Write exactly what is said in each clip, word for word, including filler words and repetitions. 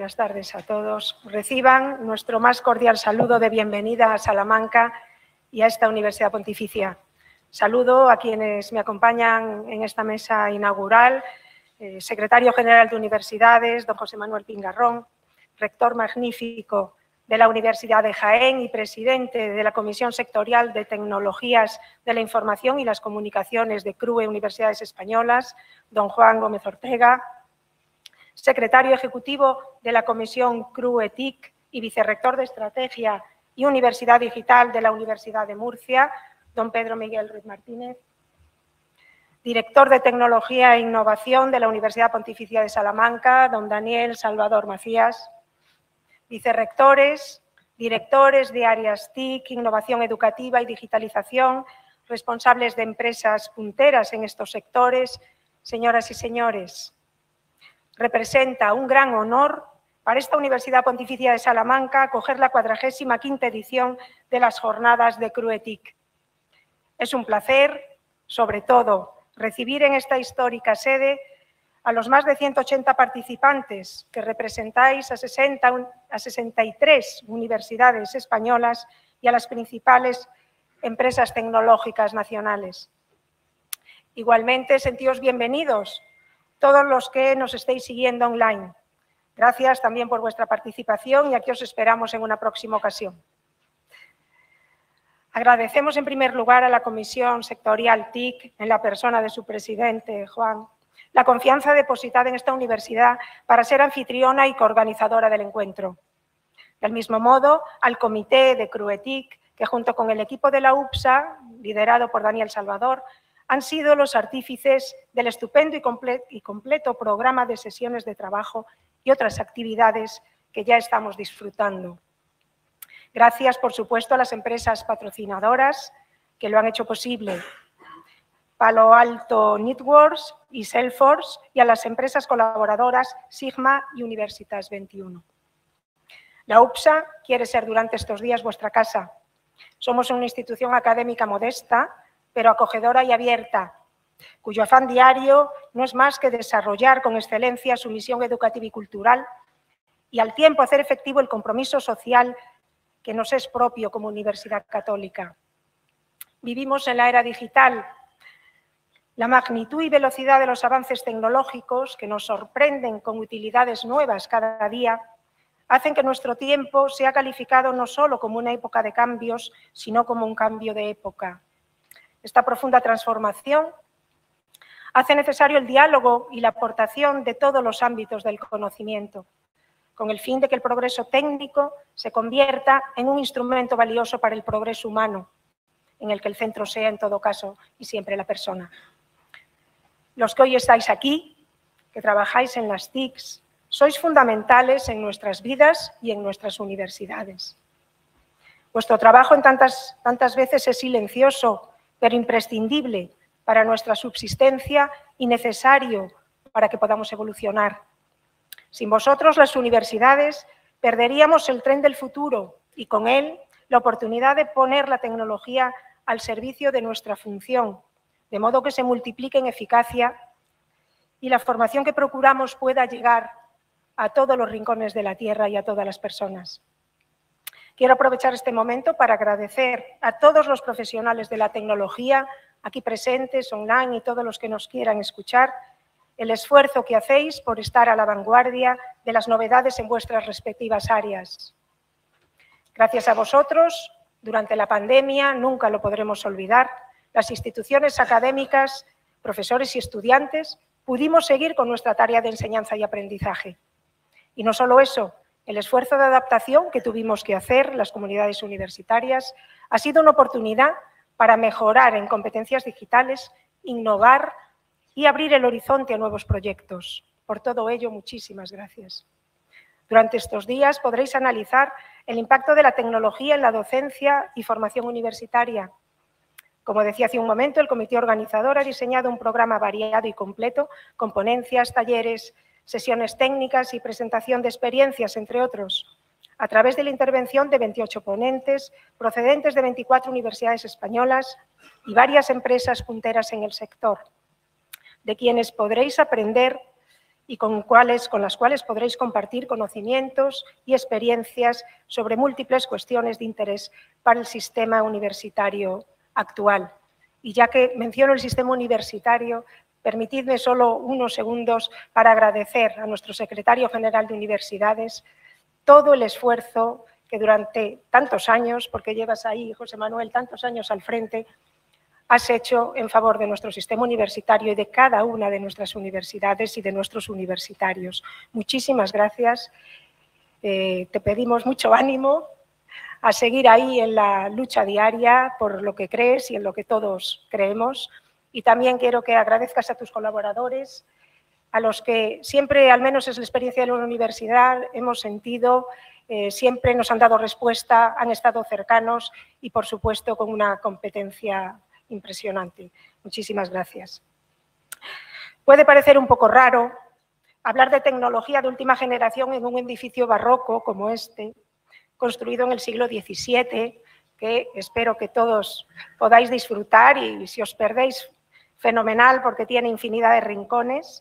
buenas tardes a todos. Reciban nuestro más cordial saludo de bienvenida a Salamanca y a esta Universidad Pontificia. Saludo a quienes me acompañan en esta mesa inaugural, eh, secretario general de Universidades, don José Manuel Pingarrón, rector magnífico de la Universidad de Jaén y presidente de la Comisión Sectorial de Tecnologías de la Información y las Comunicaciones de C R U E Universidades Españolas, don Juan Gómez Ortega, secretario ejecutivo de la Comisión C R U E T I C y vicerrector de Estrategia y Universidad Digital de la Universidad de Murcia, don Pedro Miguel Ruiz Martínez, director de Tecnología e Innovación de la Universidad Pontificia de Salamanca, don Daniel Salvador Macías, vicerrectores, directores de áreas T I C, Innovación Educativa y Digitalización, responsables de empresas punteras en estos sectores, señoras y señores. Representa un gran honor para esta Universidad Pontificia de Salamanca acoger la cuadragésima quinta edición de las jornadas de C R U E T I C. Es un placer, sobre todo, recibir en esta histórica sede a los más de ciento ochenta participantes que representáis a, sesenta, a sesenta y tres universidades españolas y a las principales empresas tecnológicas nacionales. Igualmente, sentíos bienvenidos todos los que nos estéis siguiendo online. Gracias también por vuestra participación y aquí os esperamos en una próxima ocasión. Agradecemos en primer lugar a la Comisión Sectorial T I C, en la persona de su presidente, Juan, la confianza depositada en esta universidad para ser anfitriona y coorganizadora del encuentro. Del mismo modo, al comité de C R U E T I C, que junto con el equipo de la U P S A, liderado por Daniel Salvador, han sido los artífices del estupendo y completo, y completo programa de sesiones de trabajo y otras actividades que ya estamos disfrutando. Gracias, por supuesto, a las empresas patrocinadoras que lo han hecho posible, Palo Alto Networks y Salesforce, y a las empresas colaboradoras Sigma y Universitas veintiuno. La U P S A quiere ser durante estos días vuestra casa. Somos una institución académica modesta, pero acogedora y abierta, cuyo afán diario no es más que desarrollar con excelencia su misión educativa y cultural y al tiempo hacer efectivo el compromiso social que nos es propio como Universidad Católica. Vivimos en la era digital. La magnitud y velocidad de los avances tecnológicos, que nos sorprenden con utilidades nuevas cada día, hacen que nuestro tiempo sea calificado no solo como una época de cambios, sino como un cambio de época. Esta profunda transformación hace necesario el diálogo y la aportación de todos los ámbitos del conocimiento, con el fin de que el progreso técnico se convierta en un instrumento valioso para el progreso humano, en el que el centro sea, en todo caso, y siempre la persona. Los que hoy estáis aquí, que trabajáis en las T I Cs, sois fundamentales en nuestras vidas y en nuestras universidades. Vuestro trabajo en tantas, tantas veces es silencioso, pero imprescindible para nuestra subsistencia y necesario para que podamos evolucionar. Sin vosotros, las universidades perderíamos el tren del futuro y con él la oportunidad de poner la tecnología al servicio de nuestra función, de modo que se multiplique en eficacia y la formación que procuramos pueda llegar a todos los rincones de la tierra y a todas las personas. Quiero aprovechar este momento para agradecer a todos los profesionales de la tecnología, aquí presentes, online y todos los que nos quieran escuchar, el esfuerzo que hacéis por estar a la vanguardia de las novedades en vuestras respectivas áreas. Gracias a vosotros, durante la pandemia, nunca lo podremos olvidar, las instituciones académicas, profesores y estudiantes, pudimos seguir con nuestra tarea de enseñanza y aprendizaje. Y no solo eso, el esfuerzo de adaptación que tuvimos que hacer las comunidades universitarias ha sido una oportunidad para mejorar en competencias digitales, innovar y abrir el horizonte a nuevos proyectos. Por todo ello, muchísimas gracias. Durante estos días podréis analizar el impacto de la tecnología en la docencia y formación universitaria. Como decía hace un momento, el comité organizador ha diseñado un programa variado y completo con ponencias, talleres, sesiones técnicas y presentación de experiencias, entre otros, a través de la intervención de veintiocho ponentes procedentes de veinticuatro universidades españolas y varias empresas punteras en el sector, de quienes podréis aprender y con, cuales, con las cuales podréis compartir conocimientos y experiencias sobre múltiples cuestiones de interés para el sistema universitario actual. Y ya que menciono el sistema universitario, permitidme solo unos segundos para agradecer a nuestro secretario general de Universidades todo el esfuerzo que durante tantos años, porque llevas ahí, José Manuel, tantos años al frente, has hecho en favor de nuestro sistema universitario y de cada una de nuestras universidades y de nuestros universitarios. Muchísimas gracias. Eh, te pedimos mucho ánimo a seguir ahí en la lucha diaria por lo que crees y en lo que todos creemos. Y también quiero que agradezcas a tus colaboradores, a los que siempre, al menos es la experiencia de la universidad, hemos sentido, eh, siempre nos han dado respuesta, han estado cercanos y, por supuesto, con una competencia impresionante. Muchísimas gracias. Puede parecer un poco raro hablar de tecnología de última generación en un edificio barroco como este, construido en el siglo diecisiete, que espero que todos podáis disfrutar y, si os perdéis, fenomenal, porque tiene infinidad de rincones.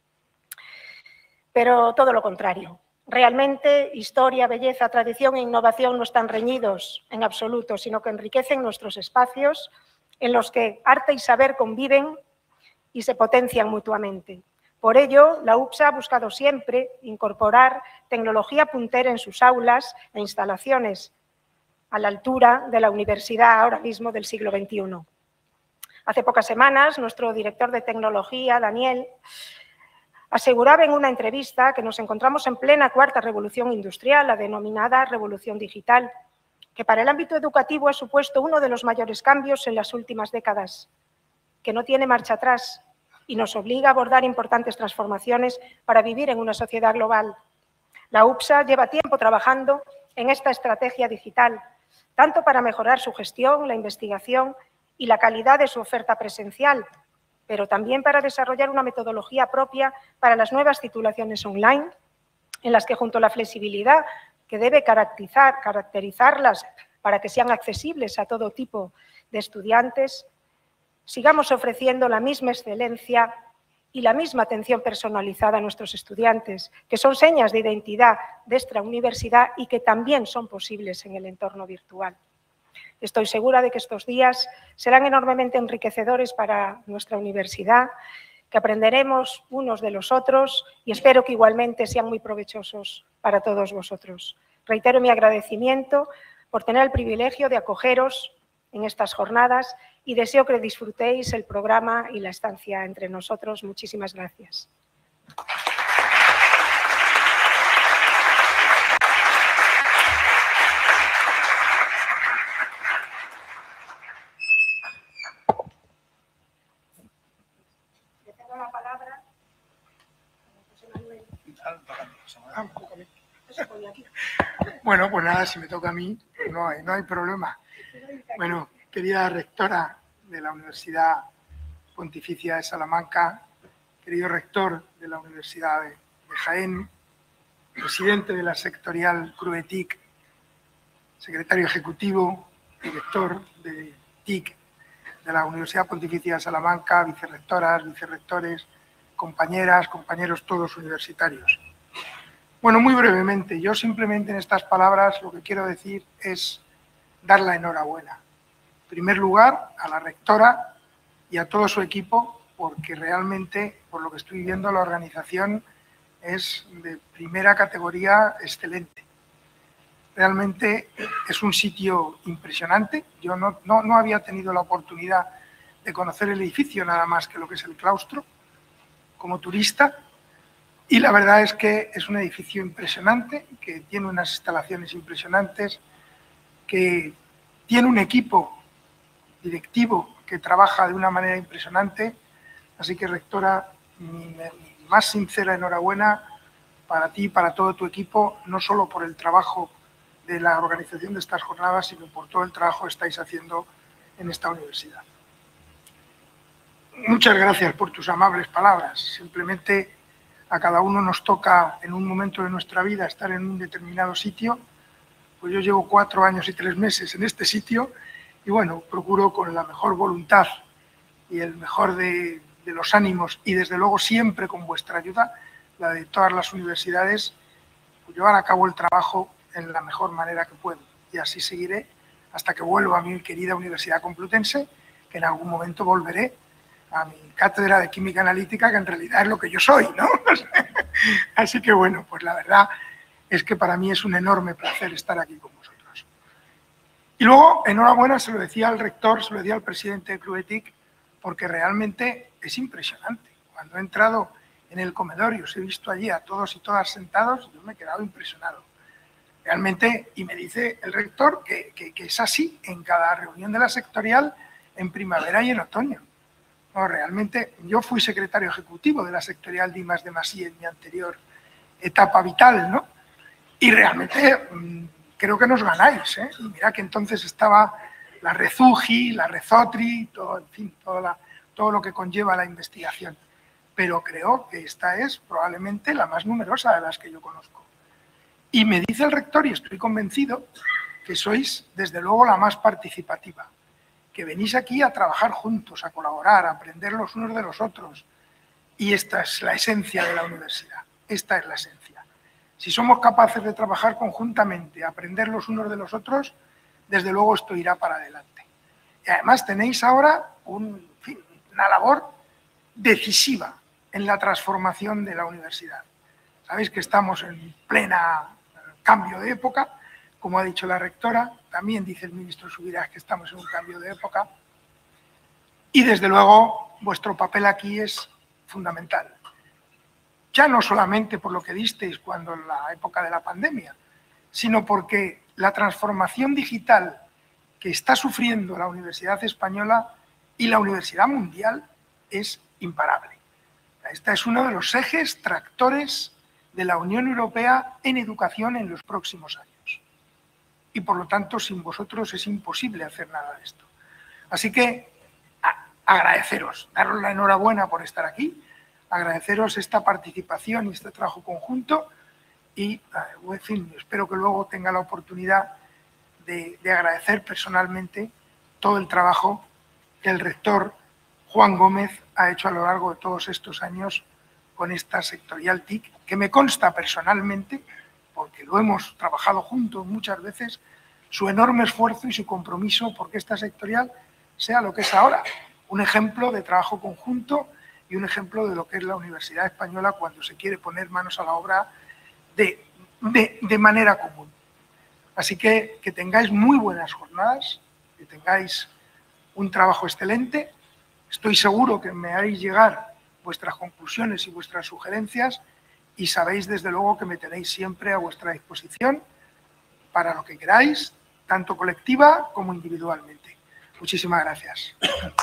Pero todo lo contrario. Realmente, historia, belleza, tradición e innovación no están reñidos en absoluto, sino que enriquecen nuestros espacios en los que arte y saber conviven y se potencian mutuamente. Por ello, la UPSA ha buscado siempre incorporar tecnología puntera en sus aulas e instalaciones a la altura de la universidad ahora mismo del siglo veintiuno. Hace pocas semanas, nuestro director de tecnología, Daniel, aseguraba en una entrevista que nos encontramos en plena cuarta revolución industrial, la denominada revolución digital, que para el ámbito educativo ha supuesto uno de los mayores cambios en las últimas décadas, que no tiene marcha atrás y nos obliga a abordar importantes transformaciones para vivir en una sociedad global. La UPSA lleva tiempo trabajando en esta estrategia digital, tanto para mejorar su gestión, la investigación y la calidad de su oferta presencial, pero también para desarrollar una metodología propia para las nuevas titulaciones online, en las que, junto a la flexibilidad que debe caracterizar, caracterizarlas para que sean accesibles a todo tipo de estudiantes, sigamos ofreciendo la misma excelencia y la misma atención personalizada a nuestros estudiantes, que son señas de identidad de esta universidad y que también son posibles en el entorno virtual. Estoy segura de que estos días serán enormemente enriquecedores para nuestra universidad, que aprenderemos unos de los otros y espero que igualmente sean muy provechosos para todos vosotros. Reitero mi agradecimiento por tener el privilegio de acogeros en estas jornadas y deseo que disfrutéis el programa y la estancia entre nosotros. Muchísimas gracias. Bueno, pues nada, si me toca a mí, pues no hay, no hay problema. Bueno, querida rectora de la Universidad Pontificia de Salamanca, querido rector de la Universidad de, de Jaén, presidente de la sectorial CRUETIC, secretario ejecutivo, director de T I C de la Universidad Pontificia de Salamanca, vicerrectoras, vicerrectores, compañeras, compañeros todos universitarios. Bueno, muy brevemente, yo simplemente en estas palabras lo que quiero decir es dar la enhorabuena. En primer lugar, a la rectora y a todo su equipo, porque realmente, por lo que estoy viendo, la organización es de primera categoría excelente. Realmente es un sitio impresionante. Yo no, no, no había tenido la oportunidad de conocer el edificio, nada más que lo que es el claustro, como turista. Y la verdad es que es un edificio impresionante, que tiene unas instalaciones impresionantes, que tiene un equipo directivo que trabaja de una manera impresionante. Así que, rectora, mi, mi más sincera enhorabuena para ti y para todo tu equipo, no solo por el trabajo de la organización de estas jornadas, sino por todo el trabajo que estáis haciendo en esta universidad. Muchas gracias por tus amables palabras. Simplemente a cada uno nos toca en un momento de nuestra vida estar en un determinado sitio. Pues yo llevo cuatro años y tres meses en este sitio y bueno, procuro con la mejor voluntad y el mejor de, de los ánimos y desde luego siempre con vuestra ayuda, la de todas las universidades, pues llevar a cabo el trabajo en la mejor manera que puedo. Y así seguiré hasta que vuelva a mi querida Universidad Complutense, que en algún momento volveré a mi cátedra de Química Analítica, que en realidad es lo que yo soy, ¿no? Así que bueno, pues la verdad es que para mí es un enorme placer estar aquí con vosotros. Y luego, enhorabuena, se lo decía al rector, se lo decía al presidente de Club E T I C, porque realmente es impresionante. Cuando he entrado en el comedor y os he visto allí a todos y todas sentados, yo me he quedado impresionado. Realmente, y me dice el rector que, que, que es así en cada reunión de la sectorial en primavera y en otoño. No, realmente, yo fui secretario ejecutivo de la sectorial de I más D más I en mi anterior etapa vital, ¿no? Y realmente mmm, creo que nos ganáis, ¿eh? Y mira que entonces estaba la Rezugi, la Rezotri, todo, en fin, todo, la, todo lo que conlleva la investigación. Pero creo que esta es probablemente la más numerosa de las que yo conozco. Y me dice el rector, y estoy convencido, que sois desde luego la más participativa, que venís aquí a trabajar juntos, a colaborar, a aprender los unos de los otros. Y esta es la esencia de la universidad, esta es la esencia. Si somos capaces de trabajar conjuntamente, aprender los unos de los otros, desde luego esto irá para adelante. Y además tenéis ahora un, en fin, una labor decisiva en la transformación de la universidad. Sabéis que estamos en plena cambio de época, como ha dicho la rectora, también dice el ministro Subirás que estamos en un cambio de época, y desde luego vuestro papel aquí es fundamental. Ya no solamente por lo que disteis cuando en la época de la pandemia, sino porque la transformación digital que está sufriendo la Universidad Española y la Universidad Mundial es imparable. Este es uno de los ejes tractores de la Unión Europea en educación en los próximos años. Y por lo tanto, sin vosotros es imposible hacer nada de esto. Así que a, agradeceros, daros la enhorabuena por estar aquí, agradeceros esta participación y este trabajo conjunto y, en fin, espero que luego tenga la oportunidad de, de agradecer personalmente todo el trabajo que el rector Juan Gómez ha hecho a lo largo de todos estos años con esta sectorial T I C, que me consta personalmente, porque lo hemos trabajado juntos muchas veces, su enorme esfuerzo y su compromiso porque esta sectorial sea lo que es ahora, un ejemplo de trabajo conjunto y un ejemplo de lo que es la Universidad Española cuando se quiere poner manos a la obra de, de, de manera común. Así que que tengáis muy buenas jornadas, que tengáis un trabajo excelente. Estoy seguro que me haréis llegar vuestras conclusiones y vuestras sugerencias y sabéis desde luego que me tenéis siempre a vuestra disposición para lo que queráis, tanto colectiva como individualmente. Muchísimas gracias.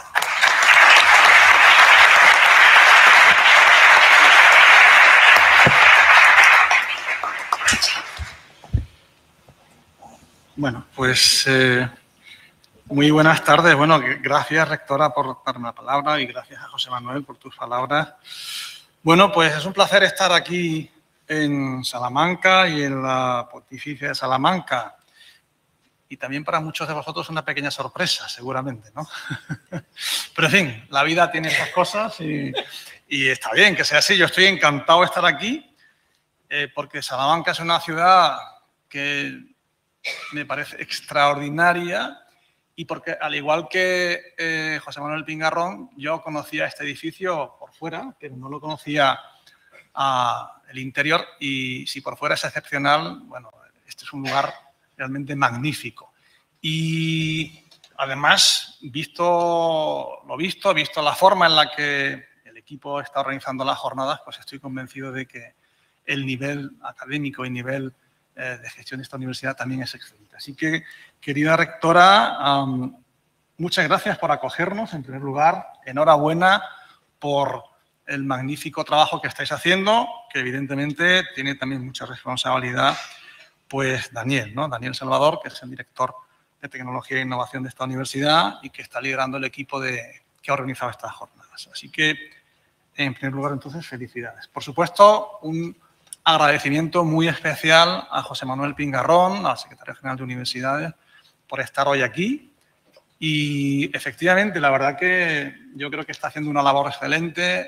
Bueno, pues eh, muy buenas tardes. Bueno, gracias, rectora, por darme la palabra y gracias a José Manuel por tus palabras. Bueno, pues es un placer estar aquí en Salamanca y en la Pontificia de Salamanca. Y también para muchos de vosotros una pequeña sorpresa, seguramente, ¿no? Pero, en fin, la vida tiene esas cosas y, y está bien que sea así. Yo estoy encantado de estar aquí eh, porque Salamanca es una ciudad que me parece extraordinaria y porque, al igual que eh, José Manuel Pingarrón, yo conocía este edificio por fuera, pero no lo conocía a el interior y si por fuera es excepcional, bueno, este es un lugar realmente magnífico. Y además, visto lo visto, visto la forma en la que el equipo está organizando las jornadas, pues estoy convencido de que el nivel académico y nivel eh, de gestión de esta universidad también es excelente. Así que, querida rectora, um, muchas gracias por acogernos, en primer lugar. Enhorabuena por el magnífico trabajo que estáis haciendo, que evidentemente tiene también mucha responsabilidad, pues Daniel, ¿no? Daniel Salvador, que es el director de Tecnología e Innovación de esta universidad y que está liderando el equipo de, que ha organizado estas jornadas. Así que, en primer lugar, entonces, felicidades. Por supuesto, un agradecimiento muy especial a José Manuel Pingarrón, al secretario general de Universidades, por estar hoy aquí. Y, efectivamente, la verdad que yo creo que está haciendo una labor excelente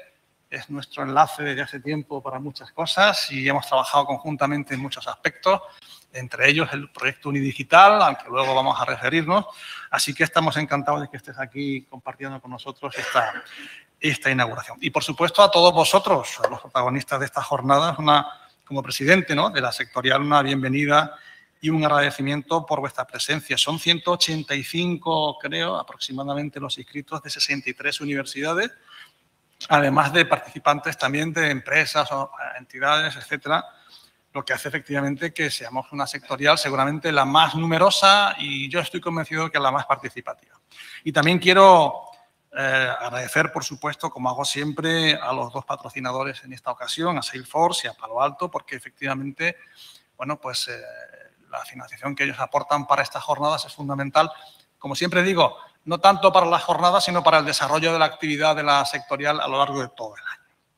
es nuestro enlace desde hace tiempo para muchas cosas y hemos trabajado conjuntamente en muchos aspectos, entre ellos el proyecto Unidigital, al que luego vamos a referirnos. Así que estamos encantados de que estés aquí compartiendo con nosotros esta, esta inauguración. Y, por supuesto, a todos vosotros, a los protagonistas de esta jornada, una, como presidente, ¿no?, de la sectorial, una bienvenida y un agradecimiento por vuestra presencia. Son ciento ochenta y cinco, creo, aproximadamente los inscritos de sesenta y tres universidades, además de participantes también de empresas o entidades, etcétera, lo que hace efectivamente que seamos una sectorial seguramente la más numerosa y yo estoy convencido de que la más participativa. Y también quiero eh, agradecer, por supuesto, como hago siempre, a los dos patrocinadores en esta ocasión, a Salesforce y a Palo Alto, porque efectivamente, bueno, pues eh, la financiación que ellos aportan para estas jornadas es fundamental, como siempre digo, no tanto para las jornadas, sino para el desarrollo de la actividad de la sectorial a lo largo de todo el año.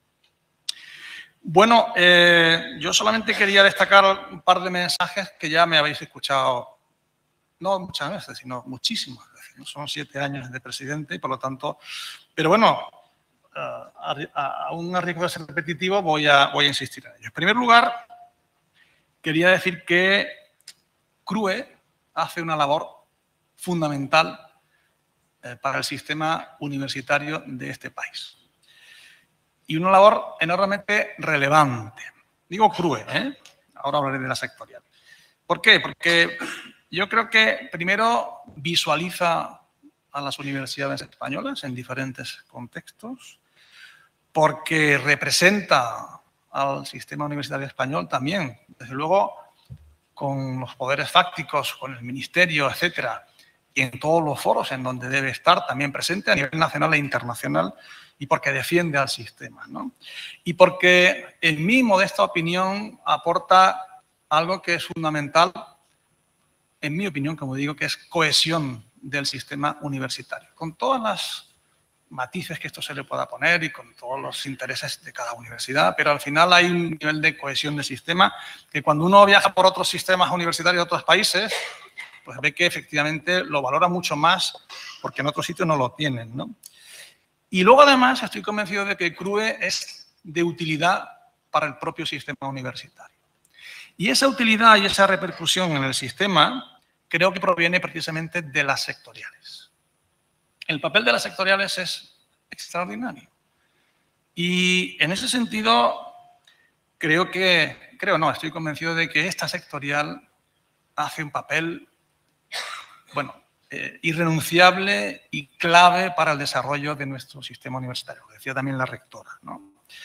Bueno, eh, yo solamente quería destacar un par de mensajes que ya me habéis escuchado, no muchas veces, sino muchísimas veces, ¿no? Son siete años de presidente y, por lo tanto, pero bueno, uh, a, a un riesgo de ser repetitivo voy a, voy a insistir en ello. En primer lugar, quería decir que C R U E hace una labor fundamental eh, para el sistema universitario de este país. Y una labor enormemente relevante. Digo C R U E, ¿eh? Ahora hablaré de la sectorial. ¿Por qué? Porque yo creo que primero visualiza a las universidades españolas en diferentes contextos, porque representa al sistema universitario español también, desde luego, con los poderes fácticos, con el ministerio, etcétera, y en todos los foros en donde debe estar también presente a nivel nacional e internacional, y porque defiende al sistema, ¿no? Y porque, en mi modesta opinión, aporta algo que es fundamental, en mi opinión, como digo, que es cohesión del sistema universitario, con todas las matices que esto se le pueda poner y con todos los intereses de cada universidad, pero al final hay un nivel de cohesión del sistema que cuando uno viaja por otros sistemas universitarios de otros países, pues ve que efectivamente lo valora mucho más porque en otros sitios no lo tienen, ¿no? Y luego, además, estoy convencido de que C R U E es de utilidad para el propio sistema universitario. Y esa utilidad y esa repercusión en el sistema creo que proviene precisamente de las sectoriales. El papel de las sectoriales es extraordinario. Y en ese sentido, creo que, creo no, estoy convencido de que esta sectorial hace un papel, bueno, eh, irrenunciable y clave para el desarrollo de nuestro sistema universitario. Lo decía también la rectora, ¿no?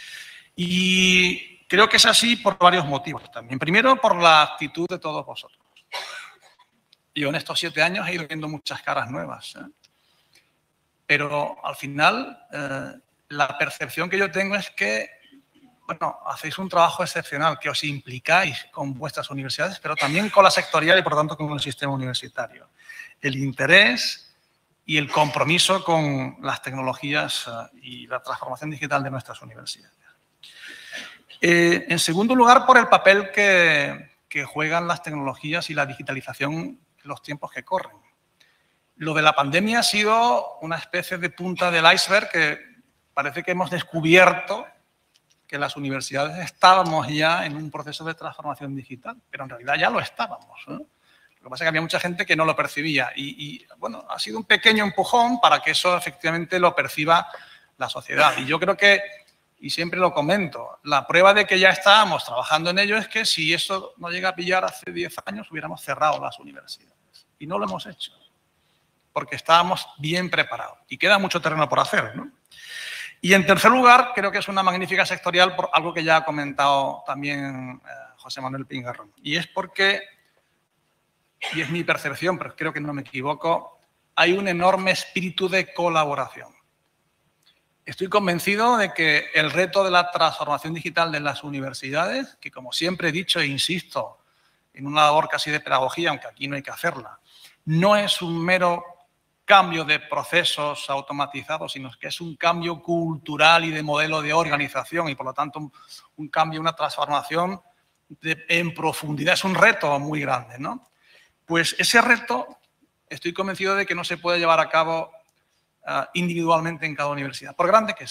Y creo que es así por varios motivos también. Primero, por la actitud de todos vosotros. Yo en estos siete años he ido viendo muchas caras nuevas, ¿eh? Pero al final, eh, la percepción que yo tengo es que, bueno, hacéis un trabajo excepcional, que os implicáis con vuestras universidades, pero también con la sectorial y, por tanto, con el sistema universitario. El interés y el compromiso con las tecnologías uh, y la transformación digital de nuestras universidades. Eh, en segundo lugar, por el papel que, que juegan las tecnologías y la digitalización en los tiempos que corren. Lo de la pandemia ha sido una especie de punta del iceberg que parece que hemos descubierto que las universidades estábamos ya en un proceso de transformación digital, pero en realidad ya lo estábamos, ¿no? Lo que pasa es que había mucha gente que no lo percibía y, y, bueno, ha sido un pequeño empujón para que eso efectivamente lo perciba la sociedad. Y yo creo que, y siempre lo comento, la prueba de que ya estábamos trabajando en ello es que si eso no llega a pillar hace diez años, hubiéramos cerrado las universidades. Y no lo hemos hecho, porque estábamos bien preparados. Y queda mucho terreno por hacer, ¿no? Y en tercer lugar, creo que es una magnífica sectorial por algo que ya ha comentado también eh, José Manuel Pingarrón. Y es porque, y es mi percepción, pero creo que no me equivoco, hay un enorme espíritu de colaboración. Estoy convencido de que el reto de la transformación digital de las universidades, que como siempre he dicho e insisto, en una labor casi de pedagogía, aunque aquí no hay que hacerla, no es un mero cambio de procesos automatizados, sino que es un cambio cultural y de modelo de organización y, por lo tanto, un, un cambio, una transformación de, en profundidad. Es un reto muy grande, ¿no? Pues ese reto estoy convencido de que no se puede llevar a cabo uh, individualmente en cada universidad, por grande que sea.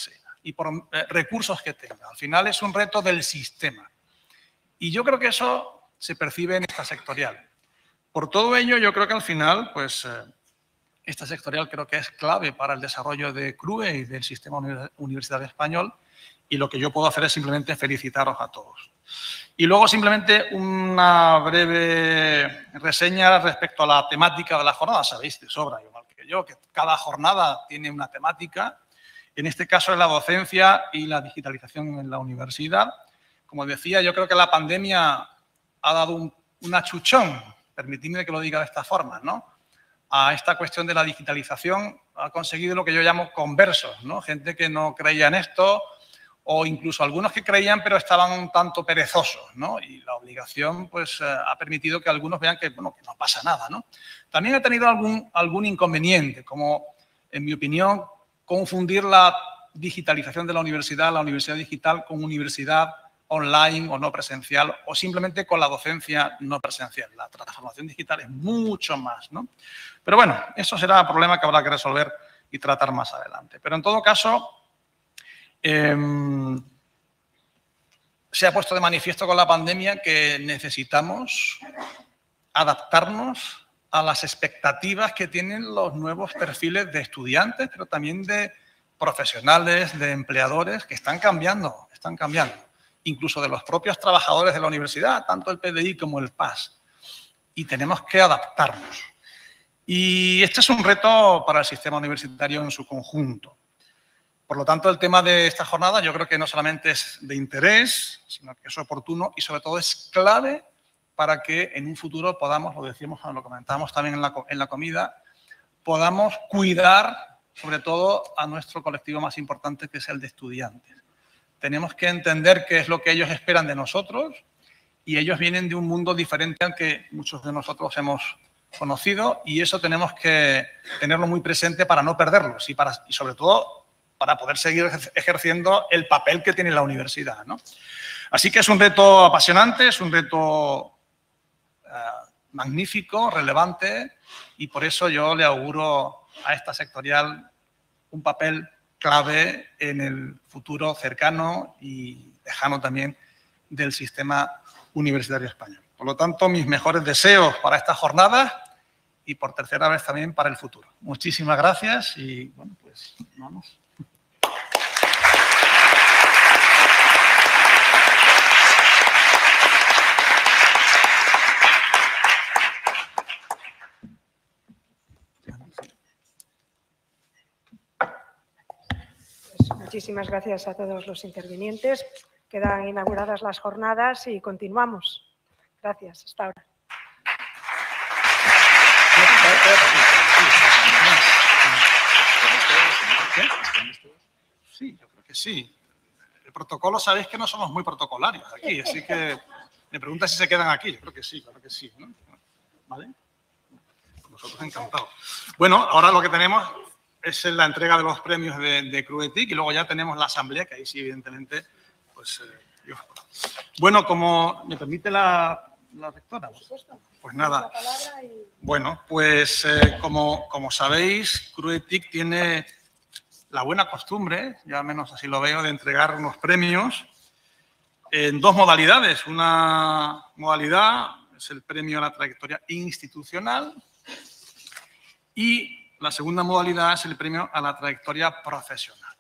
y por eh, recursos que tenga. Al final es un reto del sistema. Y yo creo que eso se percibe en esta sectorial. Por todo ello, yo creo que al final, pues, eh, esta sectorial creo que es clave para el desarrollo de C R U E y del sistema universitario español, y lo que yo puedo hacer es simplemente felicitaros a todos. Y luego simplemente una breve reseña respecto a la temática de la jornada. Sabéis de sobra, igual que yo, que cada jornada tiene una temática. En este caso es la docencia y la digitalización en la universidad. Como decía, yo creo que la pandemia ha dado un, un achuchón, permitidme que lo diga de esta forma, ¿no?, a esta cuestión de la digitalización. Ha conseguido lo que yo llamo conversos, ¿no?, gente que no creía en esto, o incluso algunos que creían pero estaban un tanto perezosos, ¿no? Y la obligación, pues, eh, ha permitido que algunos vean que, bueno, que no pasa nada, ¿no? También ha tenido algún, algún inconveniente, como, en mi opinión, confundir la digitalización de la universidad, la universidad digital, con universidad online o no presencial, o simplemente con la docencia no presencial. La transformación digital es mucho más, ¿no? Pero bueno, eso será un problema que habrá que resolver y tratar más adelante. Pero en todo caso, eh, se ha puesto de manifiesto con la pandemia que necesitamos adaptarnos a las expectativas que tienen los nuevos perfiles de estudiantes, pero también de profesionales, de empleadores, que están cambiando, están cambiando. Incluso de los propios trabajadores de la universidad, tanto el P D I como el P A S. Y tenemos que adaptarnos. Y este es un reto para el sistema universitario en su conjunto. Por lo tanto, el tema de esta jornada yo creo que no solamente es de interés, sino que es oportuno y sobre todo es clave para que en un futuro podamos, lo decíamos, lo comentábamos también en la, en la comida, podamos cuidar sobre todo a nuestro colectivo más importante, que es el de estudiantes. Tenemos que entender qué es lo que ellos esperan de nosotros, y ellos vienen de un mundo diferente al que muchos de nosotros hemos conocido, y eso tenemos que tenerlo muy presente para no perderlos y, para, y sobre todo para poder seguir ejerciendo el papel que tiene la universidad, ¿no? Así que es un reto apasionante, es un reto eh, magnífico, relevante, y por eso yo le auguro a esta sectorial un papel clave en el futuro cercano y lejano también del sistema universitario español. Por lo tanto, mis mejores deseos para esta jornada y por tercera vez también para el futuro. Muchísimas gracias y, bueno, pues vamos. Muchísimas gracias a todos los intervinientes. Quedan inauguradas las jornadas y continuamos. Gracias. Hasta ahora. Sí, yo creo que sí. El protocolo, sabéis que no somos muy protocolarios aquí, así que me pregunta si se quedan aquí. Yo creo que sí, claro que sí, ¿no? ¿Vale? Nosotros encantados. Bueno, ahora lo que tenemos es la entrega de los premios de, de C R U E T I C, y luego ya tenemos la asamblea, que ahí sí, evidentemente, pues... Eh, yo. Bueno, como me permite la, la rectora, pues nada. Bueno, pues eh, como, como sabéis, C R U E T I C tiene la buena costumbre, ya al menos así lo veo, de entregar unos premios en dos modalidades. Una modalidad es el premio a la trayectoria institucional y la segunda modalidad es el premio a la trayectoria profesional.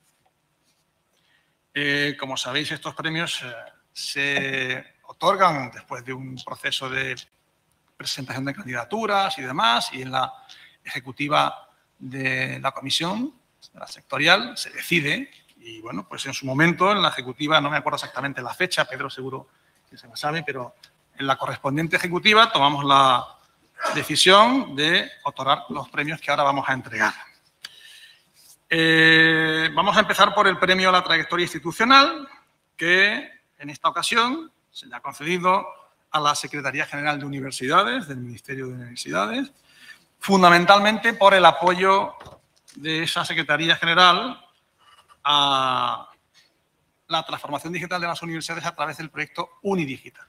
Eh, como sabéis, estos premios eh, se otorgan después de un proceso de presentación de candidaturas y demás, y en la ejecutiva de la comisión, de la sectorial, se decide, y bueno, pues en su momento, en la ejecutiva, no me acuerdo exactamente la fecha, Pedro seguro que se la sabe, pero en la correspondiente ejecutiva tomamos la decisión de otorgar los premios que ahora vamos a entregar. Eh, vamos a empezar por el premio a la trayectoria institucional, que en esta ocasión se le ha concedido a la Secretaría General de Universidades, del Ministerio de Universidades, fundamentalmente por el apoyo de esa Secretaría General a la transformación digital de las universidades a través del proyecto Unidigital.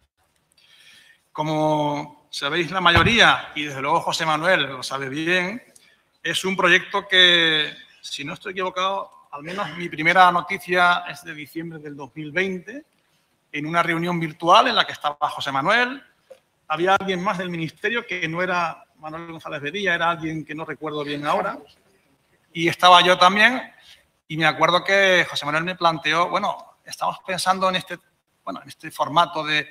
Como sabéis la mayoría, y desde luego José Manuel lo sabe bien, es un proyecto que, si no estoy equivocado, al menos mi primera noticia es de diciembre del dos mil veinte, en una reunión virtual en la que estaba José Manuel. Había alguien más del Ministerio que no era Manuel González Bedilla, era alguien que no recuerdo bien ahora. Y estaba yo también. Y me acuerdo que José Manuel me planteó, bueno, estamos pensando en este, bueno, en este formato de,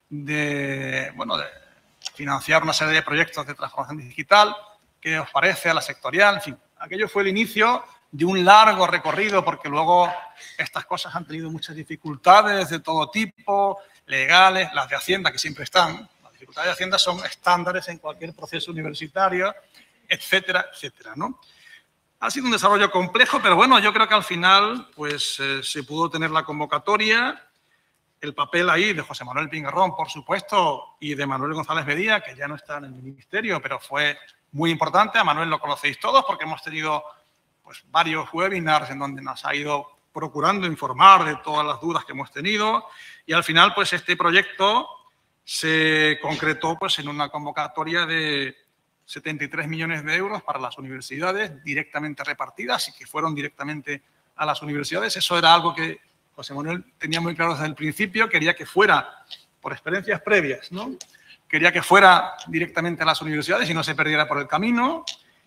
de, bueno, de financiar una serie de proyectos de transformación digital. ¿Qué os parece a la sectorial? En fin, aquello fue el inicio de un largo recorrido, porque luego estas cosas han tenido muchas dificultades de todo tipo, legales, las de Hacienda, que siempre están. Las dificultades de Hacienda son estándares en cualquier proceso universitario, etcétera, etcétera, ¿no? Ha sido un desarrollo complejo, pero bueno, yo creo que al final pues, eh, se pudo tener la convocatoria, el papel ahí de José Manuel Pingarrón, por supuesto, y de Manuel González Bedilla, que ya no está en el Ministerio, pero fue muy importante. A Manuel lo conocéis todos porque hemos tenido pues, varios webinars en donde nos ha ido procurando informar de todas las dudas que hemos tenido, y al final pues, este proyecto se concretó pues, en una convocatoria de setenta y tres millones de euros para las universidades directamente repartidas y que fueron directamente a las universidades. Eso era algo que José Manuel tenía muy claro desde el principio, quería que fuera, por experiencias previas, ¿no? Quería que fuera directamente a las universidades y no se perdiera por el camino.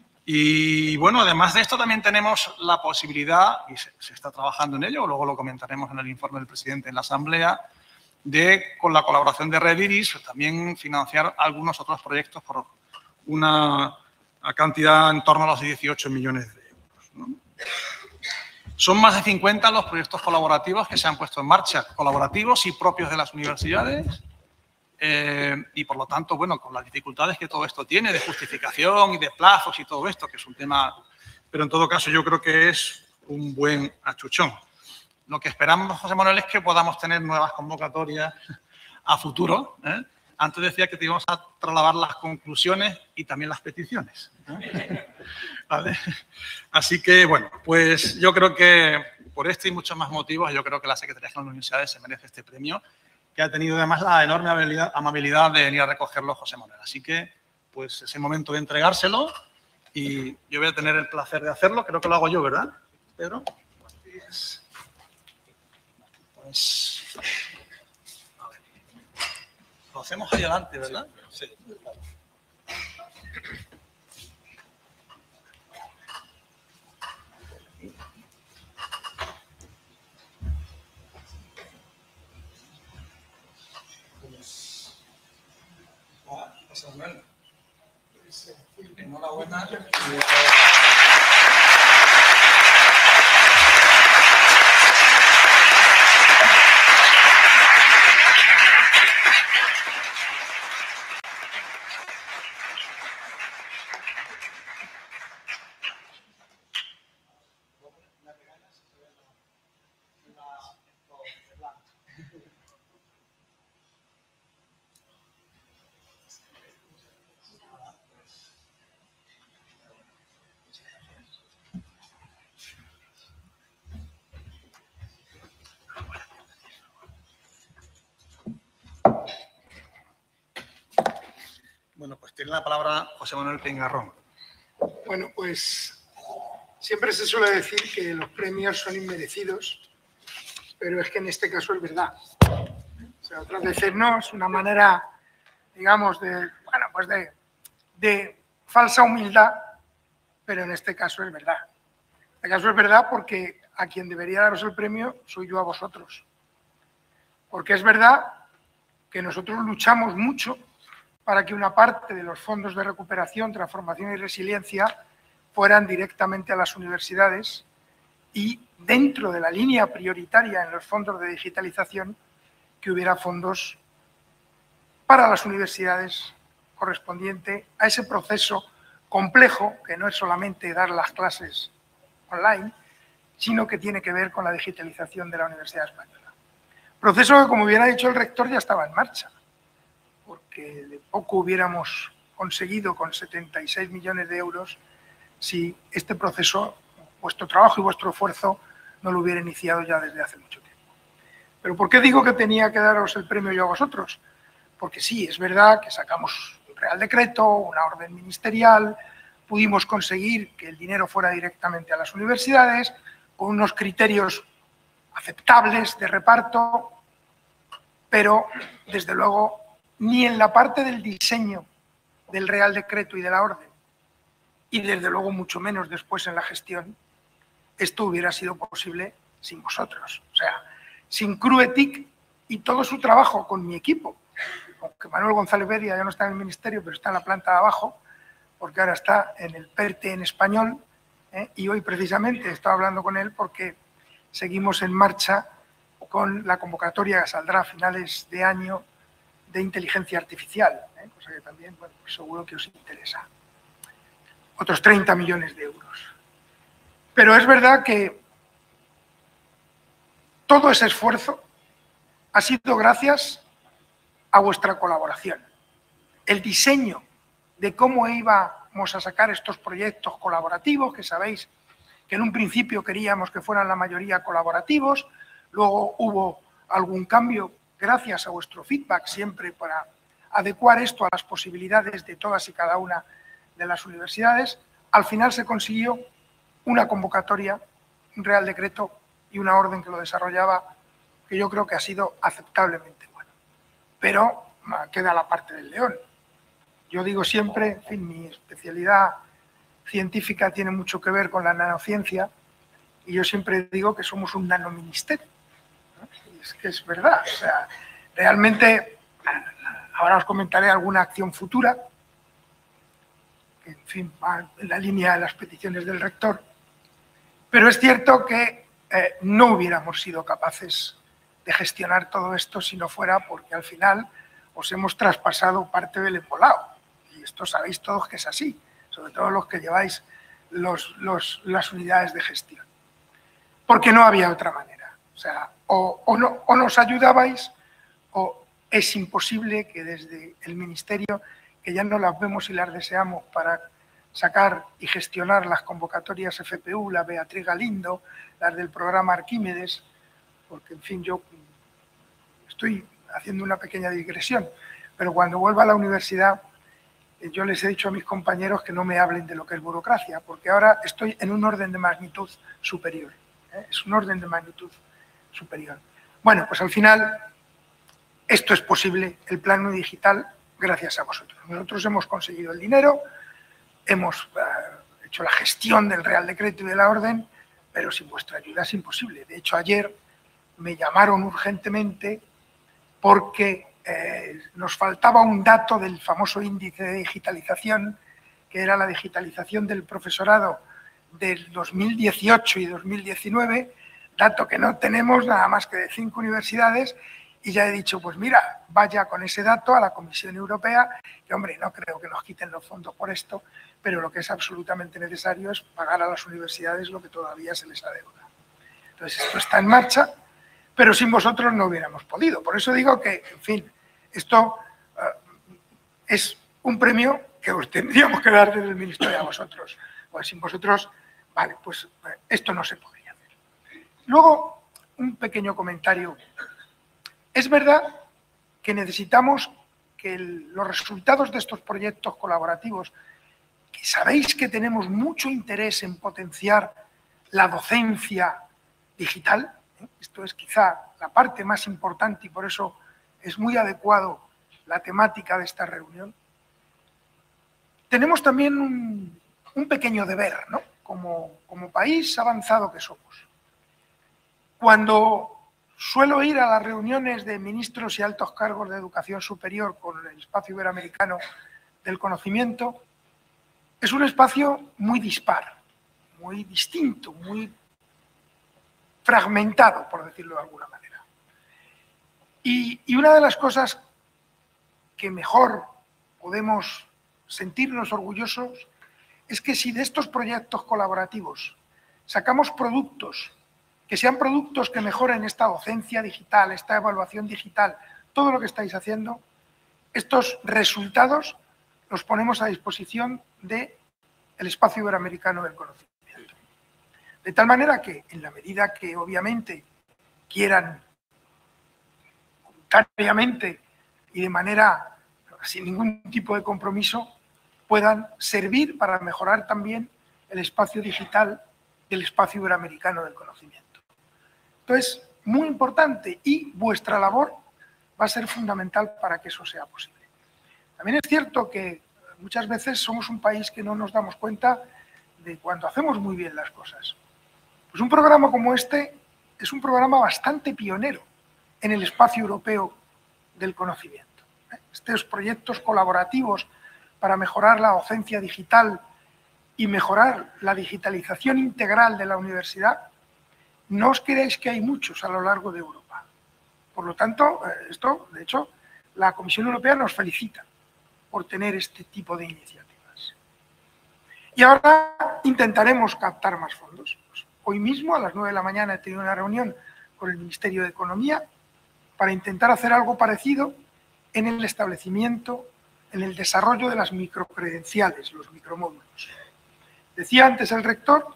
Y bueno, además de esto también tenemos la posibilidad, y se, se está trabajando en ello, luego lo comentaremos en el informe del presidente en la Asamblea, de, con la colaboración de Rediris, también financiar algunos otros proyectos por una cantidad en torno a los dieciocho millones de euros, ¿no? Son más de cincuenta los proyectos colaborativos que se han puesto en marcha, colaborativos y propios de las universidades, eh, y por lo tanto, bueno, con las dificultades que todo esto tiene de justificación y de plazos y todo esto, que es un tema, pero en todo caso yo creo que es un buen achuchón. Lo que esperamos, José Manuel, es que podamos tener nuevas convocatorias a futuro, ¿eh? Antes decía que te íbamos a trasladar las conclusiones y también las peticiones, ¿eh? ¿Vale? Así que, bueno, pues yo creo que por este y muchos más motivos, yo creo que la Secretaría General de Universidades se merece este premio, que ha tenido además la enorme amabilidad, amabilidad de venir a recogerlo José Manuel. Así que, pues es el momento de entregárselo y yo voy a tener el placer de hacerlo. Creo que lo hago yo, ¿verdad, Pedro? Pues... Lo hacemos ahí adelante, ¿verdad? Sí. Pues, ah, José Manuel, enhorabuena. Bueno, pues tiene la palabra José Manuel Pingarrón. Bueno, pues siempre se suele decir que los premios son inmerecidos, pero es que en este caso es verdad. O sea, otras veces no, es una manera, digamos, de, bueno, pues de, de falsa humildad, pero en este caso es verdad. En este caso es verdad porque a quien debería daros el premio soy yo a vosotros. Porque es verdad que nosotros luchamos mucho para que una parte de los fondos de recuperación, transformación y resiliencia fueran directamente a las universidades y dentro de la línea prioritaria en los fondos de digitalización que hubiera fondos para las universidades correspondiente a ese proceso complejo que no es solamente dar las clases online, sino que tiene que ver con la digitalización de la Universidad Española. Proceso que, como hubiera dicho el rector, ya estaba en marcha, porque de poco hubiéramos conseguido con setenta y seis millones de euros si este proceso, vuestro trabajo y vuestro esfuerzo, no lo hubiera iniciado ya desde hace mucho tiempo. ¿Pero por qué digo que tenía que daros el premio yo a vosotros? Porque sí, es verdad que sacamos un Real Decreto, una orden ministerial, pudimos conseguir que el dinero fuera directamente a las universidades, con unos criterios aceptables de reparto, pero, desde luego, ni en la parte del diseño del Real Decreto y de la Orden, y desde luego mucho menos después en la gestión, esto hubiera sido posible sin vosotros. O sea, sin Cruetic y todo su trabajo con mi equipo, aunque Manuel González Bedia ya no está en el Ministerio, pero está en la planta de abajo, porque ahora está en el PERTE en español, ¿eh? Y hoy precisamente he estado hablando con él porque seguimos en marcha con la convocatoria que saldrá a finales de año de inteligencia artificial, ¿eh? Cosa que también, bueno, pues seguro que os interesa. Otros treinta millones de euros. Pero es verdad que todo ese esfuerzo ha sido gracias a vuestra colaboración. El diseño de cómo íbamos a sacar estos proyectos colaborativos, que sabéis que en un principio queríamos que fueran la mayoría colaborativos, luego hubo algún cambio gracias a vuestro feedback siempre para adecuar esto a las posibilidades de todas y cada una de las universidades. Al final se consiguió una convocatoria, un Real Decreto y una orden que lo desarrollaba, que yo creo que ha sido aceptablemente bueno. Pero queda la parte del león. Yo digo siempre, en fin, mi especialidad científica tiene mucho que ver con la nanociencia y yo siempre digo que somos un nanoministerio, ¿no? Y es que es verdad. O sea, realmente, ahora os comentaré alguna acción futura, que en fin va en la línea de las peticiones del rector, pero es cierto que eh, no hubiéramos sido capaces de gestionar todo esto si no fuera porque al final os hemos traspasado parte del embolado. Y esto sabéis todos que es así, sobre todo los que lleváis los, los, las unidades de gestión. Porque no había otra manera. O sea, o, o, no, o nos ayudabais o es imposible que desde el Ministerio, que ya no las vemos y las deseamos para sacar y gestionar las convocatorias F P U, la Beatriz Galindo, las del programa Arquímedes, porque, en fin, yo estoy haciendo una pequeña digresión, pero cuando vuelva a la universidad, yo les he dicho a mis compañeros que no me hablen de lo que es burocracia, porque ahora estoy en un orden de magnitud superior. ¿eh? Es un orden de magnitud superior. Bueno, pues al final, esto es posible, el plano digital, gracias a vosotros. Nosotros hemos conseguido el dinero, hemos uh, hecho la gestión del Real Decreto y de la Orden, pero sin vuestra ayuda es imposible. De hecho, ayer me llamaron urgentemente porque eh, nos faltaba un dato del famoso índice de digitalización, que era la digitalización del profesorado del dos mil dieciocho y dos mil diecinueve, dato que no tenemos nada más que de cinco universidades, y ya he dicho, pues mira, vaya con ese dato a la Comisión Europea, que hombre, no creo que nos quiten los fondos por esto, pero lo que es absolutamente necesario es pagar a las universidades lo que todavía se les adeuda. Entonces, esto está en marcha, pero sin vosotros no hubiéramos podido. Por eso digo que, en fin, esto uh, es un premio que os tendríamos que dar desde el Ministerio a vosotros. Pues sin vosotros, vale, pues esto no se podría hacer. Luego, un pequeño comentario. Es verdad que necesitamos que el, los resultados de estos proyectos colaborativos, que sabéis que tenemos mucho interés en potenciar la docencia digital, ¿eh? Esto es quizá la parte más importante y por eso es muy adecuado la temática de esta reunión. Tenemos también un, un pequeño deber, ¿no? Como, como país avanzado que somos. Cuando suelo ir a las reuniones de ministros y altos cargos de educación superior con el espacio iberoamericano del conocimiento, es un espacio muy dispar, muy distinto, muy fragmentado, por decirlo de alguna manera. Y, y una de las cosas que mejor podemos sentirnos orgullosos es que si de estos proyectos colaborativos sacamos productos que sean productos que mejoren esta docencia digital, esta evaluación digital, todo lo que estáis haciendo, estos resultados los ponemos a disposición del espacio iberoamericano del conocimiento. De tal manera que, en la medida que obviamente quieran voluntariamente y de manera sin ningún tipo de compromiso, puedan servir para mejorar también el espacio digital del espacio iberoamericano del conocimiento. Entonces, muy importante, y vuestra labor va a ser fundamental para que eso sea posible. También es cierto que muchas veces somos un país que no nos damos cuenta de cuando hacemos muy bien las cosas. Pues un programa como este es un programa bastante pionero en el espacio europeo del conocimiento. Estos proyectos colaborativos para mejorar la docencia digital y mejorar la digitalización integral de la universidad, no os creáis que hay muchos a lo largo de Europa. Por lo tanto, esto, de hecho, la Comisión Europea nos felicita por tener este tipo de iniciativas. Y ahora intentaremos captar más fondos. Pues hoy mismo, a las nueve de la mañana, he tenido una reunión con el Ministerio de Economía para intentar hacer algo parecido en el establecimiento, en el desarrollo de las microcredenciales, los micromódulos. Decía antes el rector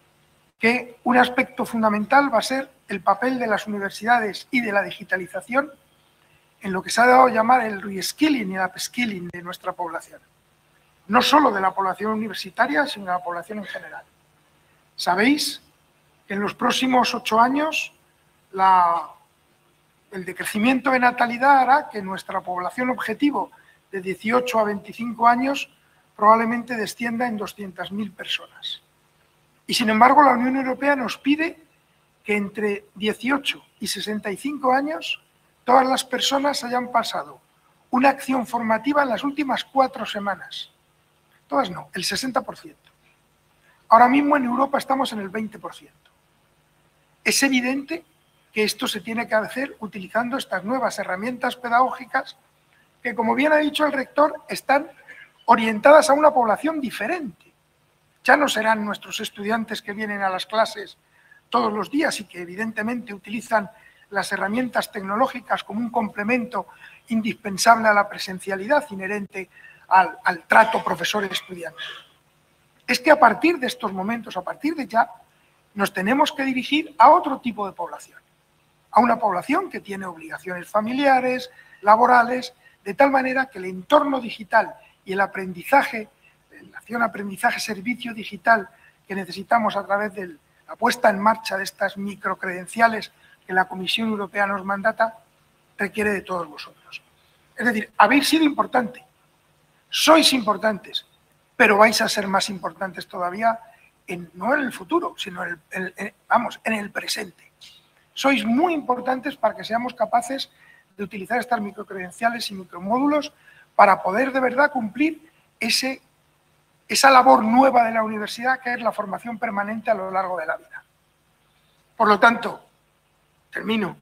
que un aspecto fundamental va a ser el papel de las universidades y de la digitalización en lo que se ha dado a llamar el reskilling y el upskilling de nuestra población. No solo de la población universitaria, sino de la población en general. Sabéis que en los próximos ocho años la, el decrecimiento de natalidad hará que nuestra población objetivo de dieciocho a veinticinco años probablemente descienda en doscientas mil personas. Y sin embargo, la Unión Europea nos pide que entre dieciocho y sesenta y cinco años todas las personas hayan pasado una acción formativa en las últimas cuatro semanas. Todas no, el sesenta por ciento. Ahora mismo en Europa estamos en el veinte por ciento. Es evidente que esto se tiene que hacer utilizando estas nuevas herramientas pedagógicas que, como bien ha dicho el rector, están orientadas a una población diferente. Ya no serán nuestros estudiantes que vienen a las clases todos los días y que evidentemente utilizan las herramientas tecnológicas como un complemento indispensable a la presencialidad inherente al, al trato profesor-estudiante. Es que a partir de estos momentos, a partir de ya, nos tenemos que dirigir a otro tipo de población, a una población que tiene obligaciones familiares, laborales, de tal manera que el entorno digital y el aprendizaje, la acción aprendizaje-servicio digital que necesitamos a través de la puesta en marcha de estas microcredenciales que la Comisión Europea nos mandata, requiere de todos vosotros. Es decir, habéis sido importantes, sois importantes, pero vais a ser más importantes todavía, en, no en el futuro, sino en el, en, en, vamos, en el presente. Sois muy importantes para que seamos capaces de utilizar estas microcredenciales y micromódulos para poder de verdad cumplir ese, esa labor nueva de la universidad, que es la formación permanente a lo largo de la vida. Por lo tanto, termino,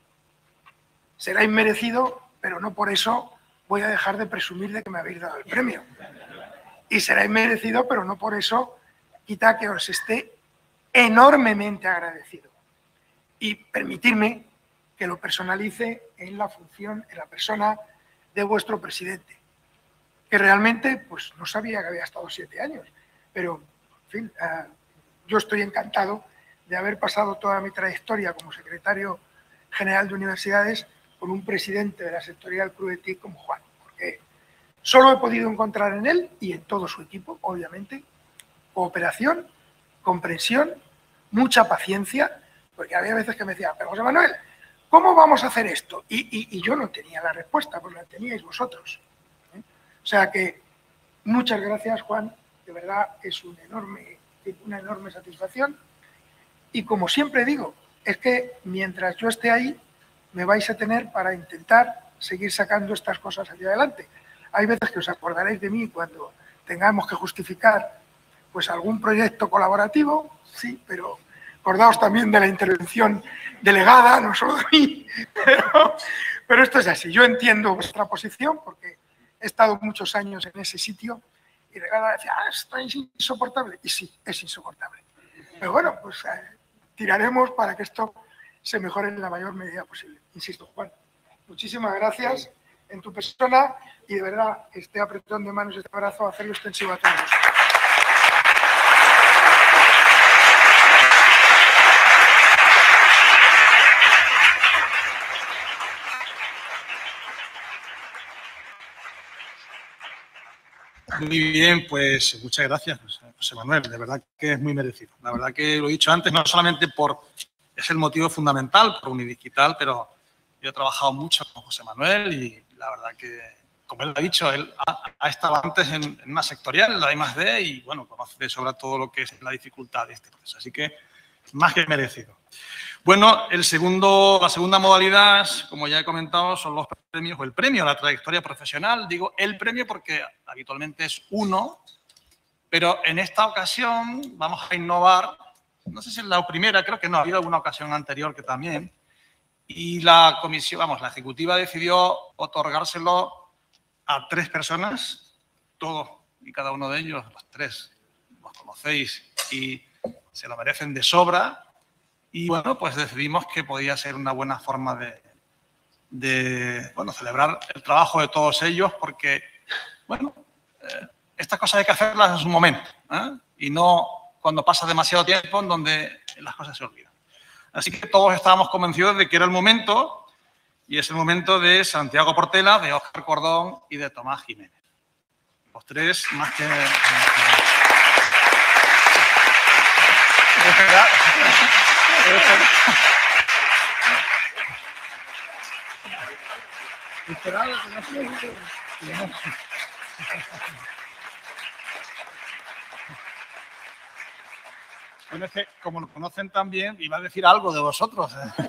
será inmerecido, pero no por eso voy a dejar de presumir de que me habéis dado el premio. Y será inmerecido, pero no por eso quita que os esté enormemente agradecido. Y permitirme que lo personalice en la función, en la persona de vuestro presidente, que realmente pues, no sabía que había estado siete años, pero, en fin, uh, yo estoy encantado de haber pasado toda mi trayectoria como secretario general de universidades con un presidente de la sectorial C R U E T I C como Juan, porque solo he podido encontrar en él y en todo su equipo, obviamente, cooperación, comprensión, mucha paciencia, porque había veces que me decía, pero José Manuel, ¿cómo vamos a hacer esto? Y, y, y yo no tenía la respuesta, pues la teníais vosotros. ¿eh? O sea que muchas gracias, Juan, de verdad es un enorme, una enorme satisfacción. Y como siempre digo, es que mientras yo esté ahí, me vais a tener para intentar seguir sacando estas cosas hacia adelante. Hay veces que os acordaréis de mí cuando tengamos que justificar pues algún proyecto colaborativo, sí, pero acordaos también de la intervención delegada, no solo de mí, pero, pero esto es así. Yo entiendo vuestra posición porque he estado muchos años en ese sitio y delegada decía, ah, esto es insoportable. Y sí, es insoportable. Pero bueno, pues eh, tiraremos para que esto se mejore en la mayor medida posible. Insisto, Juan, muchísimas gracias en tu persona y de verdad este apretón de manos, este abrazo, hacerlo extensivo a todos. Muy bien, pues muchas gracias, José Manuel, de verdad que es muy merecido. La verdad que lo he dicho antes, no solamente por, es el motivo fundamental por Unidigital, pero yo he trabajado mucho con José Manuel y la verdad que, como él ha dicho, él ha, ha estado antes en, en una sectorial, en la I más D, y bueno, conoce de sobra todo lo que es la dificultad de este proceso. Así que, más que merecido. Bueno, el segundo, la segunda modalidad, como ya he comentado, son los premios, o el premio a la trayectoria profesional. Digo el premio porque habitualmente es uno, pero en esta ocasión vamos a innovar, no sé si es la primera, creo que no, ha habido alguna ocasión anterior que también, y la comisión, vamos, la ejecutiva decidió otorgárselo a tres personas, todos y cada uno de ellos, los tres, los conocéis y se lo merecen de sobra. Y bueno, pues decidimos que podía ser una buena forma de, de bueno, celebrar el trabajo de todos ellos porque, bueno, eh, estas cosas hay que hacerlas en su momento, ¿eh? Y no cuando pasa demasiado tiempo en donde las cosas se olvidan. Así que todos estábamos convencidos de que era el momento y es el momento de Santiago Portela, de Óscar Cordón y de Tomás Jiménez. Los tres más que... Esperad. Esperad. Bueno, es que como lo conocen también, iba a decir algo de vosotros.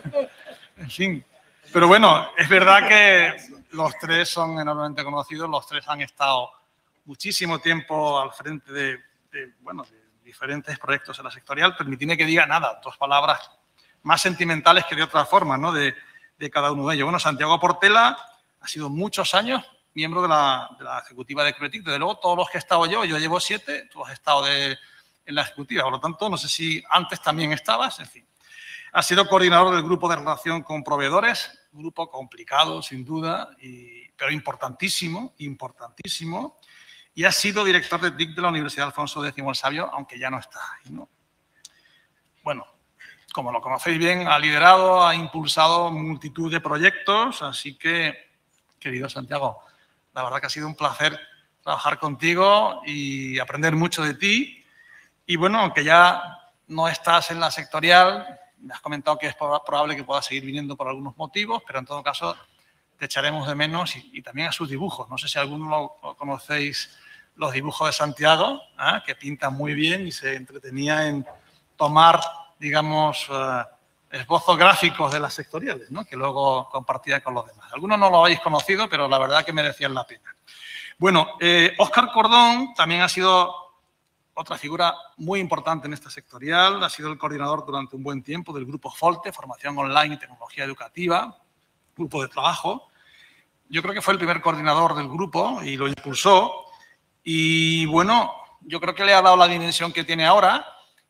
En fin. Pero bueno, es verdad que los tres son enormemente conocidos, los tres han estado muchísimo tiempo al frente de, de bueno, de diferentes proyectos en la sectorial. Permitidme que diga nada, dos palabras más sentimentales que de otra forma, ¿no? De, de cada uno de ellos. Bueno, Santiago Portela ha sido muchos años miembro de la, de la ejecutiva de Creatic. Desde luego, todos los que he estado yo, yo llevo siete, tú has estado de, en la ejecutiva. Por lo tanto, no sé si antes también estabas, en fin. Ha sido coordinador del grupo de relación con proveedores, un grupo complicado, sin duda, y, pero importantísimo, importantísimo. Y ha sido director de T I C de la Universidad Alfonso X el Sabio, aunque ya no está ahí, ¿no? Bueno, como lo conocéis bien, ha liderado, ha impulsado multitud de proyectos, así que, querido Santiago, la verdad que ha sido un placer trabajar contigo y aprender mucho de ti. Y bueno, aunque ya no estás en la sectorial, me has comentado que es probable que puedas seguir viniendo por algunos motivos, pero en todo caso te echaremos de menos y, y también a sus dibujos. No sé si alguno lo, lo conocéis, los dibujos de Santiago, ¿eh? Que pinta muy bien y se entretenía en tomar, digamos, uh, esbozos gráficos de las sectoriales, ¿no? Que luego compartía con los demás. Algunos no lo habéis conocido, pero la verdad que merecían la pena. Bueno, eh, Óscar Cordón también ha sido otra figura muy importante en esta sectorial. Ha sido el coordinador durante un buen tiempo del grupo FOLTE, Formación Online y Tecnología Educativa, grupo de trabajo. Yo creo que fue el primer coordinador del grupo y lo impulsó. Y bueno, yo creo que le ha dado la dimensión que tiene ahora.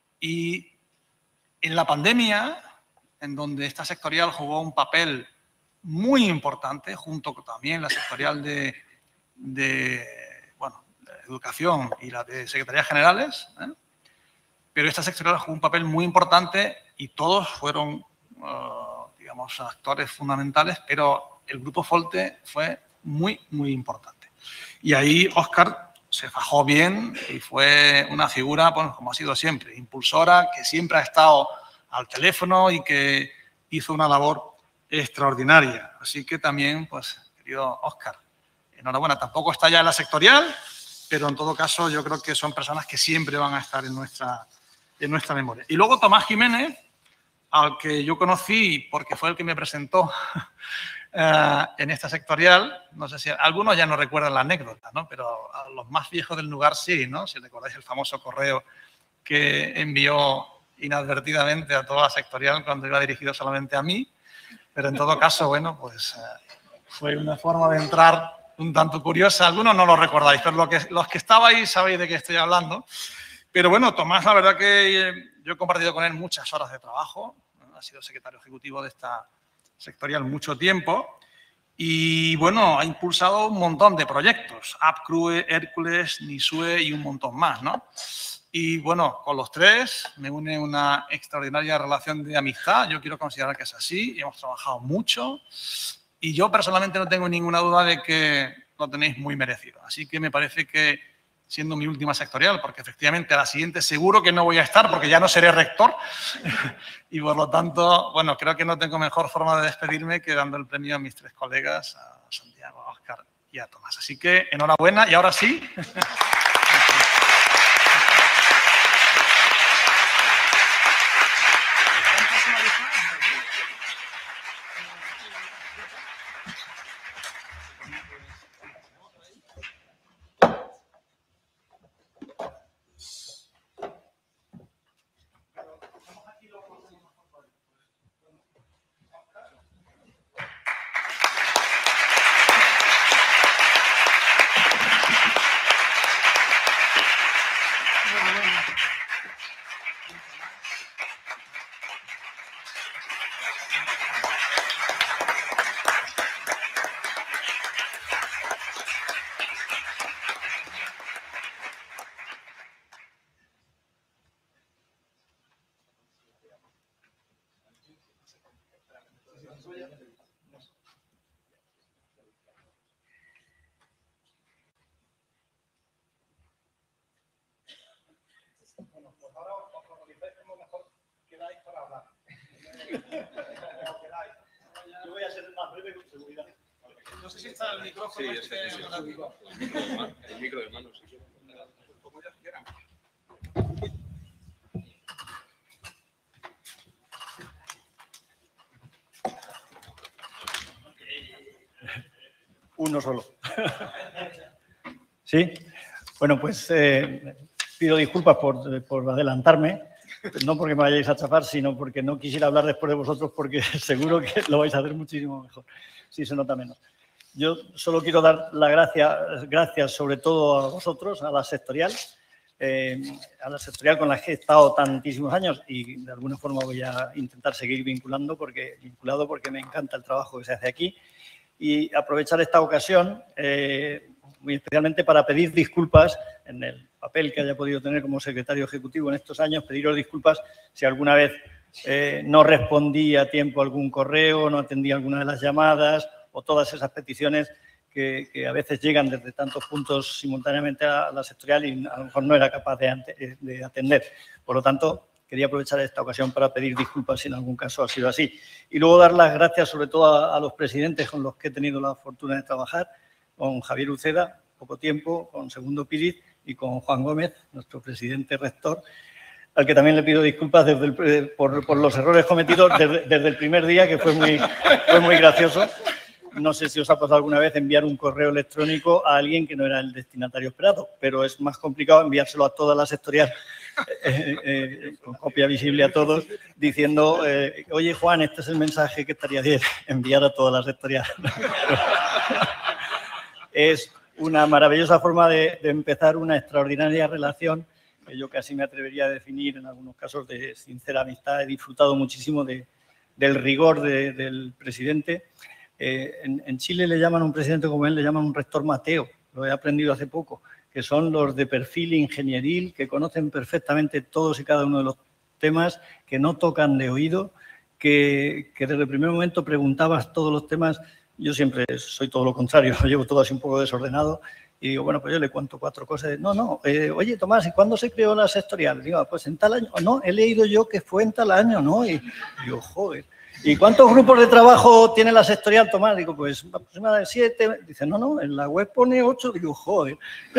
Y en la pandemia, en donde esta sectorial jugó un papel muy importante, junto con también la sectorial de, de bueno, de Educación y la de Secretarías Generales, ¿eh? Pero esta sectorial jugó un papel muy importante y todos fueron, uh, digamos, actores fundamentales, pero el grupo FOLTE fue muy, muy importante. Y ahí Óscar se fajó bien y fue una figura, bueno, como ha sido siempre, impulsora, que siempre ha estado al teléfono y que hizo una labor extraordinaria. Así que también, pues, querido Óscar, enhorabuena. Tampoco está ya en la sectorial, pero en todo caso yo creo que son personas que siempre van a estar en nuestra, en nuestra memoria. Y luego Tomás Jiménez, al que yo conocí porque fue el que me presentó Uh, en esta sectorial, no sé si algunos ya no recuerdan la anécdota, ¿no? Pero a los más viejos del lugar sí, ¿no? Si recordáis el famoso correo que envió inadvertidamente a toda la sectorial cuando iba dirigido solamente a mí, pero en todo caso, bueno, pues uh, fue una forma de entrar un tanto curiosa. Algunos no lo recordáis, pero los que, los que estabais sabéis de qué estoy hablando. Pero bueno, Tomás, la verdad que yo he compartido con él muchas horas de trabajo, ¿no? Ha sido secretario ejecutivo de esta sectorial mucho tiempo y, bueno, ha impulsado un montón de proyectos, AppCrue, Hércules, Nisue y un montón más, ¿no? Y, bueno, con los tres me une una extraordinaria relación de amistad. Yo quiero considerar que es así. Hemos trabajado mucho y yo personalmente no tengo ninguna duda de que lo tenéis muy merecido. Así que me parece que siendo mi última sectorial, porque efectivamente a la siguiente seguro que no voy a estar porque ya no seré rector y por lo tanto, bueno, creo que no tengo mejor forma de despedirme que dando el premio a mis tres colegas, a Santiago, a Óscar y a Tomás. Así que enhorabuena y ahora sí. Bueno, pues ahora os organizáis como mejor queráis para hablar. Yo voy a ser más breve con seguridad. No sé si está el micrófono. Sí, este, sí, sí, sí. El micro de mano, sí. Como ellos quieran. Uno solo. ¿Sí? Bueno, pues eh, pido disculpas por, por adelantarme, no porque me vayáis a chafar, sino porque no quisiera hablar después de vosotros porque seguro que lo vais a hacer muchísimo mejor, si se nota menos. Yo solo quiero dar las gracias, gracias sobre todo a vosotros, a la sectorial, eh, a la sectorial con la que he estado tantísimos años y de alguna forma voy a intentar seguir vinculando porque, vinculado porque me encanta el trabajo que se hace aquí. Y aprovechar esta ocasión, eh, muy especialmente para pedir disculpas en el papel que haya podido tener como secretario ejecutivo en estos años, pediros disculpas si alguna vez eh, no respondí a tiempo a algún correo, no atendí alguna de las llamadas o todas esas peticiones que, que a veces llegan desde tantos puntos simultáneamente a la sectorial y a lo mejor no era capaz de, ante, de atender. Por lo tanto, quería aprovechar esta ocasión para pedir disculpas si en algún caso ha sido así. Y luego dar las gracias sobre todo a, a los presidentes con los que he tenido la fortuna de trabajar, con Javier Uceda, poco tiempo, con Segundo Píriz y con Juan Gómez, nuestro presidente rector, al que también le pido disculpas desde el, por, por los errores cometidos desde, desde el primer día, que fue muy, fue muy gracioso. No sé si os ha pasado alguna vez enviar un correo electrónico a alguien que no era el destinatario esperado, pero es más complicado enviárselo a toda la sectorial, eh, eh, con copia visible a todos, diciendo, eh, oye Juan, este es el mensaje que estaría bien enviar a toda la sectorial. Es una maravillosa forma de, de empezar una extraordinaria relación que yo casi me atrevería a definir en algunos casos de sincera amistad. He disfrutado muchísimo de, del rigor de, del presidente. Eh, en, en Chile le llaman a un presidente como él, le llaman un rector Mateo, lo he aprendido hace poco, que son los de perfil ingenieril, que conocen perfectamente todos y cada uno de los temas, que no tocan de oído, que, que desde el primer momento preguntabas todos los temas. Yo siempre soy todo lo contrario, lo llevo todo así un poco desordenado y digo, bueno, pues yo le cuento cuatro cosas. No, no, eh, oye, Tomás, ¿y cuándo se creó la sectorial? Digo, pues en tal año. No, he leído yo que fue en tal año, ¿no? Y digo, joder. ¿Y cuántos grupos de trabajo tiene la sectorial, Tomás? Digo, pues aproximadamente siete. Dice, no, no, en la web pone ocho. Digo, joder.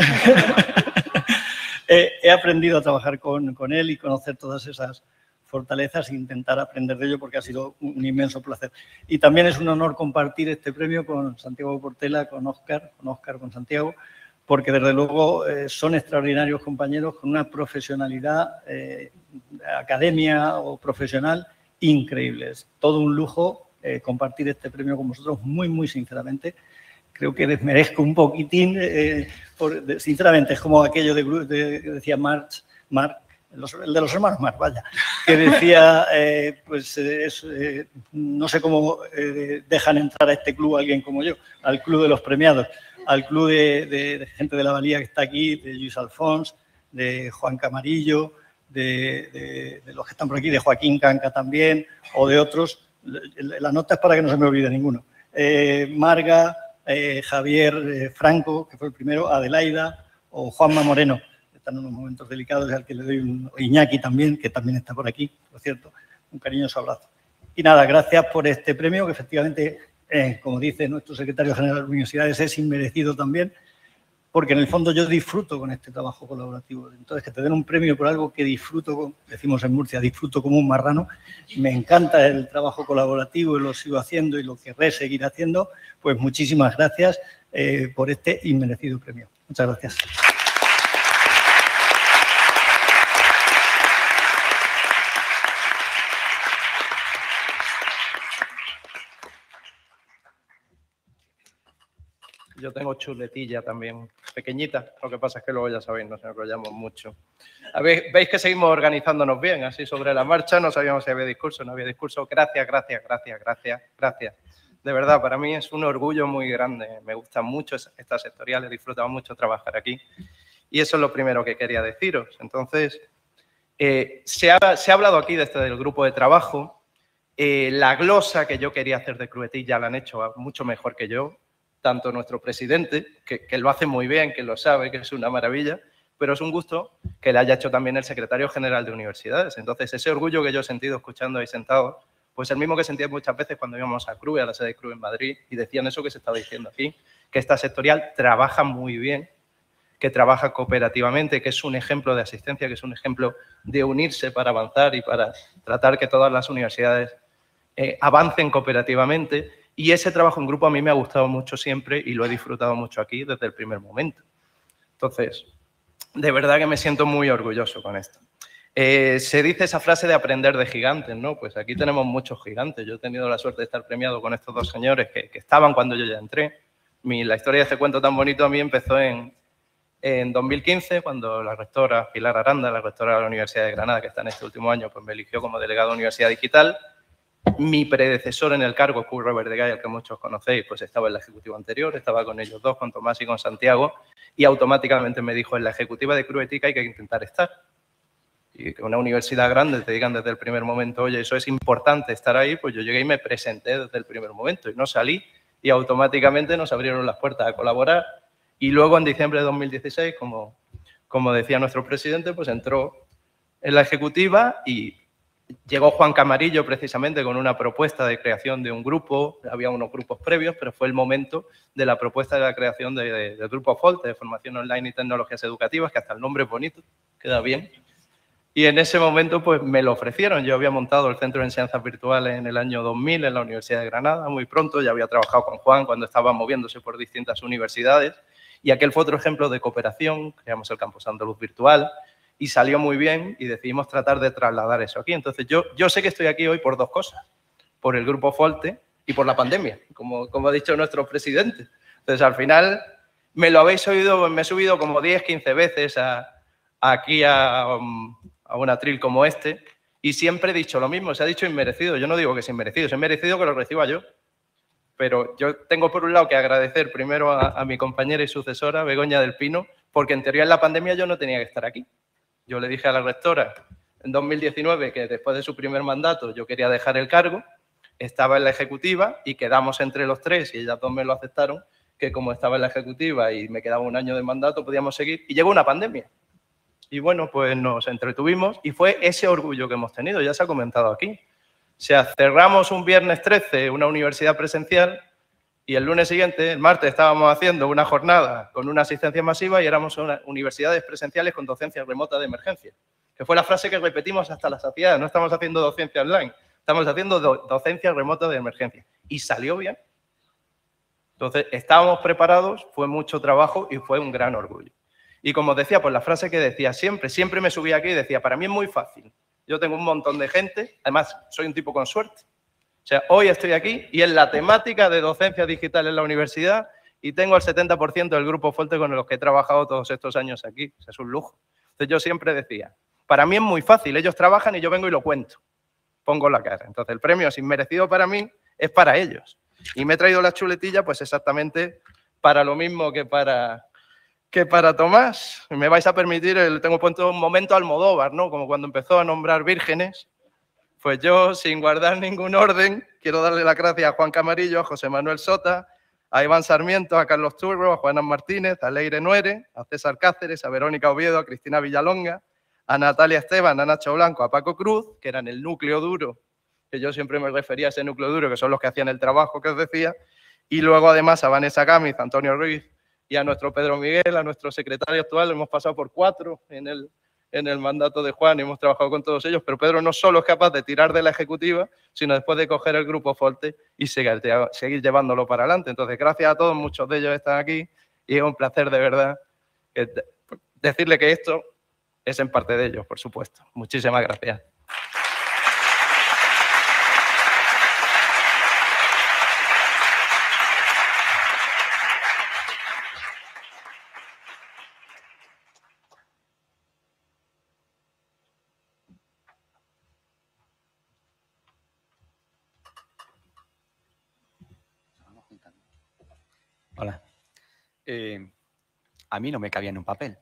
eh, he aprendido a trabajar con, con él y conocer todas esas fortalezas e intentar aprender de ello porque ha sido un inmenso placer. Y también es un honor compartir este premio con Santiago Portela, con Óscar, con Óscar, con Santiago, porque desde luego eh, son extraordinarios compañeros con una profesionalidad, eh, academia o profesional increíble. Es todo un lujo eh, compartir este premio con vosotros, muy, muy sinceramente. Creo que desmerezco un poquitín, eh, por, de, sinceramente, es como aquello de, de, de decía Marx, Marx, Los, el de los hermanos Marx, vaya, que decía, eh, pues eh, es, eh, no sé cómo eh, dejan entrar a este club a alguien como yo, al club de los premiados, al club de, de, de gente de la Valía que está aquí, de Luis Alfons, de Juan Camarillo, de, de, de los que están por aquí, de Joaquín Canca también, o de otros. La nota es para que no se me olvide ninguno. Eh, Marga, eh, Javier eh, Franco, que fue el primero, Adelaida, o Juanma Moreno, que está en unos momentos delicados, al que le doy un Iñaki también, que también está por aquí, por cierto, un cariñoso abrazo. Y nada, gracias por este premio, que efectivamente, eh, como dice nuestro secretario general de las universidades, es inmerecido también, porque en el fondo yo disfruto con este trabajo colaborativo. Entonces, que te den un premio por algo que disfruto, decimos en Murcia, disfruto como un marrano, me encanta el trabajo colaborativo y lo sigo haciendo y lo querré seguir haciendo, pues muchísimas gracias eh, por este inmerecido premio. Muchas gracias. Yo tengo chuletilla también, pequeñita, lo que pasa es que luego ya sabéis, nos enrollamos mucho. A ver, veis que seguimos organizándonos bien, así sobre la marcha, no sabíamos si había discurso, no había discurso. Gracias, gracias, gracias, gracias, gracias. De verdad, para mí es un orgullo muy grande, me gustan mucho estas sectoriales, he disfrutado mucho trabajar aquí. Y eso es lo primero que quería deciros. Entonces, eh, se, ha, se ha hablado aquí desde el grupo de trabajo, eh, la glosa que yo quería hacer de Cruetil la han hecho mucho mejor que yo, tanto nuestro presidente, que, que lo hace muy bien, que lo sabe, que es una maravilla, pero es un gusto que le haya hecho también el secretario general de universidades. Entonces, ese orgullo que yo he sentido escuchando ahí sentado, pues el mismo que sentía muchas veces cuando íbamos a CRUE, a la sede de CRUE en Madrid, y decían eso que se estaba diciendo aquí, que esta sectorial trabaja muy bien, que trabaja cooperativamente, que es un ejemplo de asistencia, que es un ejemplo de unirse para avanzar y para tratar que todas las universidades eh, avancen cooperativamente. Y ese trabajo en grupo a mí me ha gustado mucho siempre y lo he disfrutado mucho aquí desde el primer momento. Entonces, de verdad que me siento muy orgulloso con esto. Eh, se dice esa frase de aprender de gigantes, ¿no? Pues aquí tenemos muchos gigantes. Yo he tenido la suerte de estar premiado con estos dos señores que, que estaban cuando yo ya entré. Mi, la historia de este cuento tan bonito a mí empezó en, en dos mil quince, cuando la rectora Pilar Aranda, la rectora de la Universidad de Granada, que está en este último año, pues me eligió como delegado de Universidad Digital. Mi predecesor en el cargo, Curro Verdegay, al que muchos conocéis, pues estaba en la ejecutiva anterior, estaba con ellos dos, con Tomás y con Santiago, y automáticamente me dijo, en la ejecutiva de Cruetica hay que intentar estar. Y que una universidad grande te digan desde el primer momento, oye, eso es importante estar ahí, pues yo llegué y me presenté desde el primer momento, y no salí, y automáticamente nos abrieron las puertas a colaborar. Y luego, en diciembre de dos mil dieciséis, como, como decía nuestro presidente, pues entró en la ejecutiva y llegó Juan Camarillo precisamente con una propuesta de creación de un grupo, había unos grupos previos, pero fue el momento de la propuesta de la creación de, de, del grupo FOLTE, de Formación Online y Tecnologías Educativas, que hasta el nombre es bonito, queda bien. Y en ese momento pues me lo ofrecieron. Yo había montado el Centro de Enseñanzas Virtuales en el año dos mil en la Universidad de Granada, muy pronto, ya había trabajado con Juan cuando estaba moviéndose por distintas universidades, y aquel fue otro ejemplo de cooperación, creamos el Campus Andaluz Virtual, y salió muy bien y decidimos tratar de trasladar eso aquí. Entonces, yo, yo sé que estoy aquí hoy por dos cosas, por el Grupo FOLTE y por la pandemia, como, como ha dicho nuestro presidente. Entonces, al final, me lo habéis oído, me he subido como diez, quince veces a, a aquí a, a un atril como este y siempre he dicho lo mismo, se ha dicho inmerecido. Yo no digo que sea inmerecido, es inmerecido que lo reciba yo. Pero yo tengo por un lado que agradecer primero a, a mi compañera y sucesora, Begoña del Pino, porque en teoría en la pandemia yo no tenía que estar aquí. Yo le dije a la rectora en dos mil diecinueve que después de su primer mandato yo quería dejar el cargo, estaba en la ejecutiva y quedamos entre los tres, y ellas dos me lo aceptaron, que como estaba en la ejecutiva y me quedaba un año de mandato, podíamos seguir. Y llegó una pandemia. Y bueno, pues nos entretuvimos y fue ese orgullo que hemos tenido, ya se ha comentado aquí. O sea, cerramos un viernes trece una universidad presencial y el lunes siguiente, el martes, estábamos haciendo una jornada con una asistencia masiva y éramos una, universidades presenciales con docencia remota de emergencia, que fue la frase que repetimos hasta la saciedad. No estamos haciendo docencia online, estamos haciendo do, docencia remota de emergencia. Y salió bien. Entonces, estábamos preparados, fue mucho trabajo y fue un gran orgullo. Y como decía, pues la frase que decía siempre, siempre me subía aquí y decía, para mí es muy fácil. Yo tengo un montón de gente, además soy un tipo con suerte. O sea, hoy estoy aquí y en la temática de docencia digital en la universidad y tengo el setenta por ciento del grupo FOLTE con los que he trabajado todos estos años aquí. O sea, es un lujo. Entonces yo siempre decía, para mí es muy fácil, ellos trabajan y yo vengo y lo cuento. Pongo la cara. Entonces el premio, sin merecido para mí, es para ellos. Y me he traído la chuletilla pues exactamente para lo mismo que para, que para Tomás. Me vais a permitir, el, tengo puesto un momento Almodóvar, ¿no? Como cuando empezó a nombrar vírgenes. Pues yo, sin guardar ningún orden, quiero darle las gracias a Juan Camarillo, a José Manuel Sota, a Iván Sarmiento, a Carlos Turro, a Juana Martínez, a Leire Nuere, a César Cáceres, a Verónica Oviedo, a Cristina Villalonga, a Natalia Esteban, a Nacho Blanco, a Paco Cruz, que eran el núcleo duro, que yo siempre me refería a ese núcleo duro, que son los que hacían el trabajo que os decía, y luego además a Vanessa Gámez, a Antonio Ruiz y a nuestro Pedro Miguel, a nuestro secretario actual. Hemos pasado por cuatro en el, en el mandato de Juan y hemos trabajado con todos ellos, pero Pedro no solo es capaz de tirar de la ejecutiva, sino después de coger el grupo Forte y seguir, seguir llevándolo para adelante. Entonces, gracias a todos, muchos de ellos están aquí y es un placer de verdad decirle que esto es en parte de ellos, por supuesto. Muchísimas gracias. Hola. Eh, a mí no me cabía en un papel.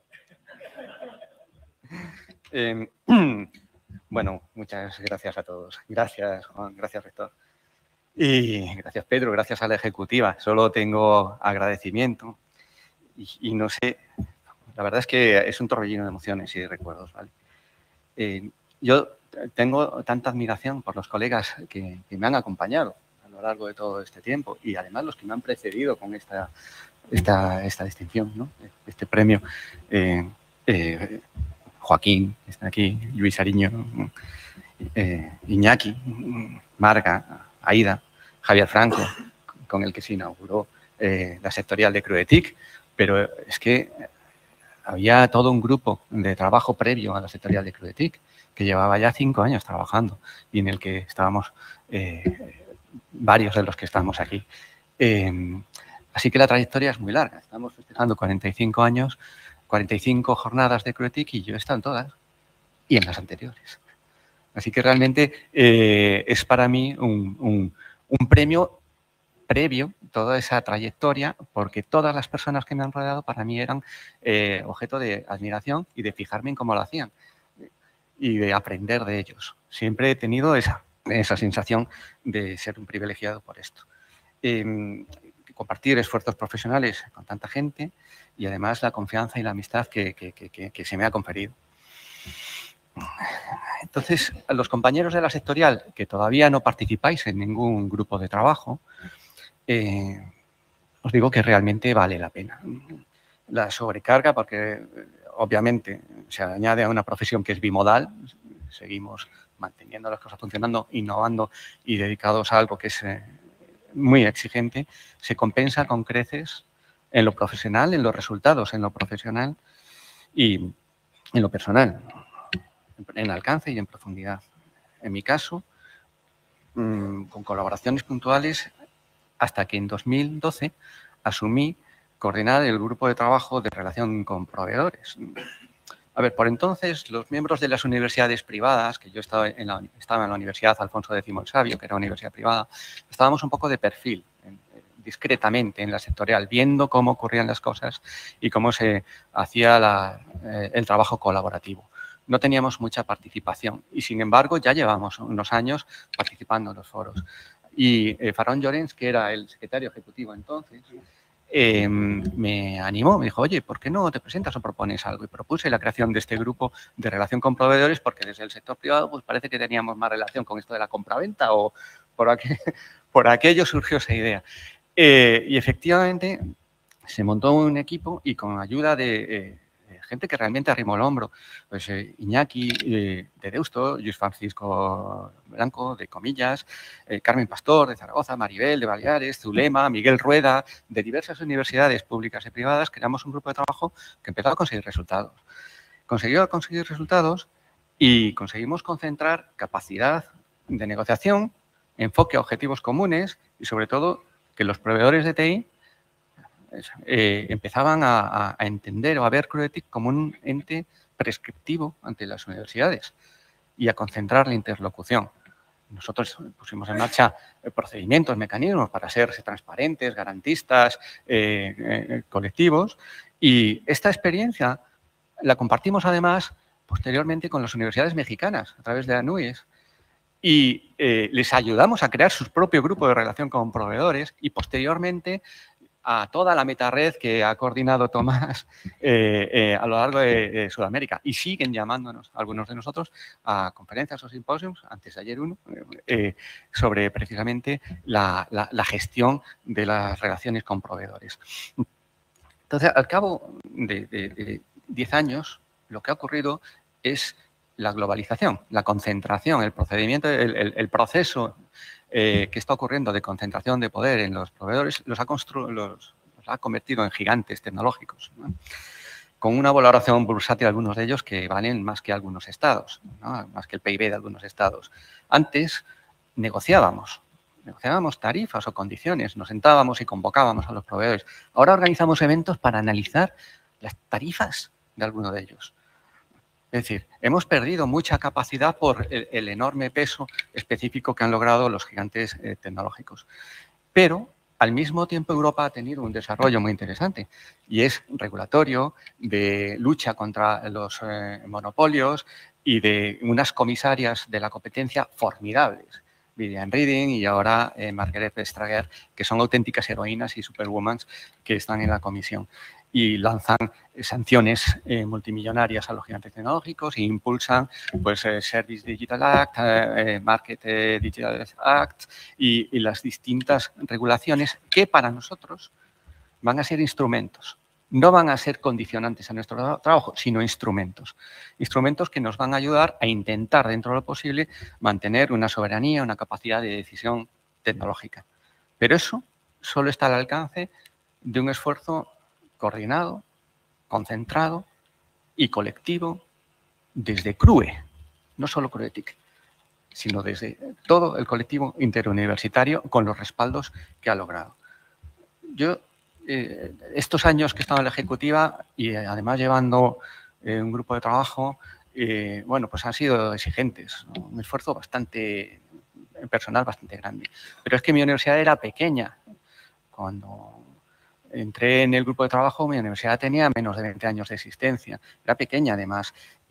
Eh, bueno, muchas gracias a todos. Gracias, Juan. Gracias, rector. Y gracias, Pedro. Gracias a la ejecutiva. Solo tengo agradecimiento. Y, y no sé, la verdad es que es un torbellino de emociones y de recuerdos, ¿vale? Eh, yo tengo tanta admiración por los colegas que, que me han acompañado a lo largo de todo este tiempo y además los que me han precedido con esta, esta, esta distinción, ¿no? Este premio. Eh, eh, Joaquín está aquí, Luis Ariño, eh, Iñaki, Marga, Aida, Javier Franco, con el que se inauguró eh, la sectorial de Cruetic, pero es que había todo un grupo de trabajo previo a la sectorial de Cruetic que llevaba ya cinco años trabajando y en el que estábamos eh, varios de los que estamos aquí. Eh, así que la trayectoria es muy larga. Estamos festejando cuarenta y cinco años, cuarenta y cinco jornadas de Cruetic y yo he estado en todas y en las anteriores. Así que realmente eh, es para mí un, un, un premio previo, toda esa trayectoria, porque todas las personas que me han rodeado para mí eran eh, objeto de admiración y de fijarme en cómo lo hacían y de aprender de ellos. Siempre he tenido esa, esa sensación de ser un privilegiado por esto. Eh, compartir esfuerzos profesionales con tanta gente y además la confianza y la amistad que, que, que, que se me ha conferido. Entonces, a los compañeros de la sectorial que todavía no participáis en ningún grupo de trabajo, eh, os digo que realmente vale la pena. La sobrecarga, porque obviamente se añade a una profesión que es bimodal, seguimos manteniendo las cosas funcionando, innovando y dedicados a algo que es eh, muy exigente, se compensa con creces en lo profesional, en los resultados, en lo profesional y en lo personal, en alcance y en profundidad. En mi caso, mmm, con colaboraciones puntuales, hasta que en dos mil doce asumí coordinar el grupo de trabajo de relación con proveedores. A ver, por entonces, los miembros de las universidades privadas, que yo estaba en la, estaba en la Universidad Alfonso X el Sabio, que era una universidad privada, estábamos un poco de perfil, discretamente en la sectorial, viendo cómo ocurrían las cosas y cómo se hacía la, eh, el trabajo colaborativo. No teníamos mucha participación y, sin embargo, ya llevamos unos años participando en los foros. Y eh, Farón Llorens, que era el secretario ejecutivo entonces, eh, me animó, me dijo, oye, ¿por qué no te presentas o propones algo? Y propuse la creación de este grupo de relación con proveedores porque desde el sector privado pues parece que teníamos más relación con esto de la compraventa o por, aquel, por aquello surgió esa idea. Eh, y efectivamente se montó un equipo y con ayuda de... Eh, gente que realmente arrimó el hombro, pues eh, Iñaki eh, de Deusto, Luis Francisco Blanco de Comillas, eh, Carmen Pastor de Zaragoza, Maribel de Baleares, Zulema, Miguel Rueda, de diversas universidades públicas y privadas, creamos un grupo de trabajo que empezó a conseguir resultados. Consiguió conseguir resultados y conseguimos concentrar capacidad de negociación, enfoque a objetivos comunes y sobre todo que los proveedores de T I Eh, empezaban a, a entender o a ver Cruetic como un ente prescriptivo ante las universidades y a concentrar la interlocución. Nosotros pusimos en marcha procedimientos, mecanismos para ser transparentes, garantistas, eh, eh, colectivos y esta experiencia la compartimos además posteriormente con las universidades mexicanas a través de ANUES y eh, les ayudamos a crear su propio grupo de relación con proveedores y posteriormente a toda la metared que ha coordinado Tomás eh, eh, a lo largo de, de Sudamérica. Y siguen llamándonos, algunos de nosotros, a conferencias o simposios, antes de ayer uno, eh, sobre precisamente la, la, la gestión de las relaciones con proveedores. Entonces, al cabo de diez años, lo que ha ocurrido es la globalización, la concentración, el procedimiento, el, el, el proceso eh, que está ocurriendo de concentración de poder en los proveedores los ha, constru los, los ha convertido en gigantes tecnológicos, ¿no? Con una valoración bursátil de algunos de ellos que valen más que algunos estados, ¿no? Más que el P I B de algunos estados. Antes negociábamos, negociábamos tarifas o condiciones, nos sentábamos y convocábamos a los proveedores. Ahora organizamos eventos para analizar las tarifas de alguno de ellos. Es decir, hemos perdido mucha capacidad por el, el enorme peso específico que han logrado los gigantes eh, tecnológicos. Pero, al mismo tiempo, Europa ha tenido un desarrollo muy interesante y es regulatorio, de lucha contra los eh, monopolios y de unas comisarias de la competencia formidables. Vivian Reding y ahora eh, Margrethe Vestager, que son auténticas heroínas y superwomans que están en la comisión. Y lanzan sanciones eh, multimillonarias a los gigantes tecnológicos e impulsan pues, eh, Service Digital Act, eh, Market eh, Digital Act y, y las distintas regulaciones que para nosotros van a ser instrumentos. No van a ser condicionantes a nuestro tra trabajo, sino instrumentos. Instrumentos que nos van a ayudar a intentar, dentro de lo posible, mantener una soberanía, una capacidad de decisión tecnológica. Pero eso solo está al alcance de un esfuerzo coordinado, concentrado y colectivo desde C R U E, no solo C R U E T I C, sino desde todo el colectivo interuniversitario con los respaldos que ha logrado. Yo, eh, estos años que he estado en la ejecutiva y eh, además llevando eh, un grupo de trabajo, eh, bueno, pues han sido exigentes, ¿no? Un esfuerzo bastante personal, bastante grande. Pero es que mi universidad era pequeña. Cuando entré en el grupo de trabajo, mi universidad tenía menos de veinte años de existencia. Era pequeña, además,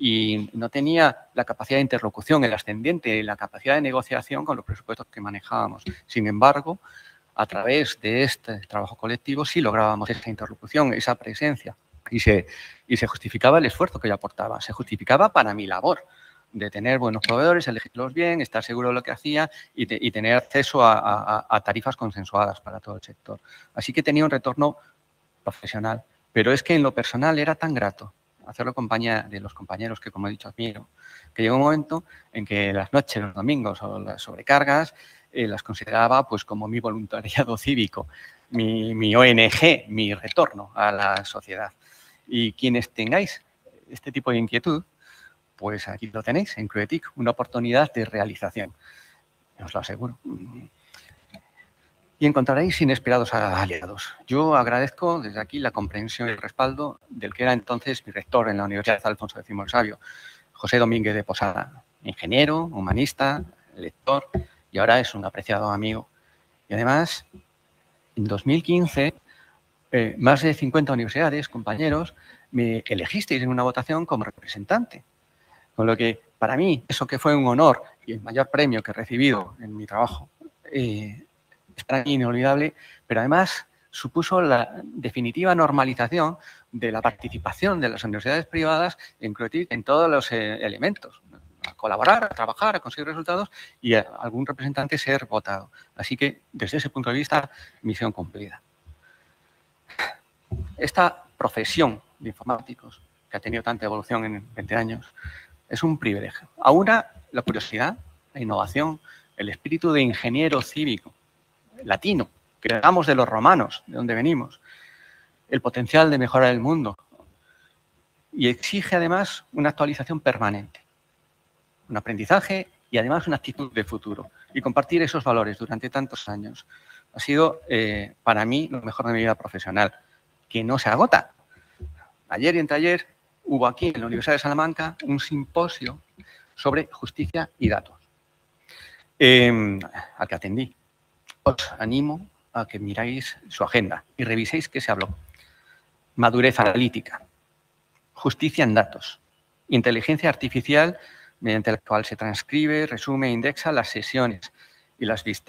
y no tenía la capacidad de interlocución, el ascendiente, la capacidad de negociación con los presupuestos que manejábamos. Sin embargo, a través de este trabajo colectivo sí lográbamos esa interlocución, esa presencia. Y se, y se justificaba el esfuerzo que yo aportaba. Se justificaba para mi labor de tener buenos proveedores, elegirlos bien, estar seguro de lo que hacía y, te, y tener acceso a, a, a tarifas consensuadas para todo el sector. Así que tenía un retorno profesional. Pero es que en lo personal era tan grato hacerlo compañía de los compañeros que, como he dicho, admiro, que llegó un momento en que las noches, los domingos o las sobrecargas eh, las consideraba pues como mi voluntariado cívico, mi, mi O N G, mi retorno a la sociedad. Y quienes tengáis este tipo de inquietud, pues aquí lo tenéis, en C R U E T I C, una oportunidad de realización, os lo aseguro. Y encontraréis inesperados aliados. Yo agradezco desde aquí la comprensión y el respaldo del que era entonces mi rector en la Universidad de Alfonso X el Sabio, José Domínguez de Posada, ingeniero, humanista, lector y ahora es un apreciado amigo. Y además, en dos mil quince, eh, más de cincuenta universidades, compañeros, me elegisteis en una votación como representante. Con lo que, para mí, eso que fue un honor y el mayor premio que he recibido en mi trabajo eh, es para mí inolvidable, pero además supuso la definitiva normalización de la participación de las universidades privadas en C R U E T I C en todos los eh, elementos. A colaborar, a trabajar, a conseguir resultados y a algún representante ser votado. Así que, desde ese punto de vista, misión cumplida. Esta profesión de informáticos, que ha tenido tanta evolución en veinte años, es un privilegio. Aúna la curiosidad, la innovación, el espíritu de ingeniero cívico, latino, que heredamos de los romanos, de donde venimos, el potencial de mejorar el mundo. Y exige, además, una actualización permanente, un aprendizaje y, además, una actitud de futuro. Y compartir esos valores durante tantos años ha sido, eh, para mí, lo mejor de mi vida profesional, que no se agota. Ayer y anteayer hubo aquí, en la Universidad de Salamanca, un simposio sobre justicia y datos, eh, al que atendí. Os animo a que miráis su agenda y reviséis qué se habló. Madurez analítica, justicia en datos, inteligencia artificial mediante la cual se transcribe, resume e indexa las sesiones y las vistas.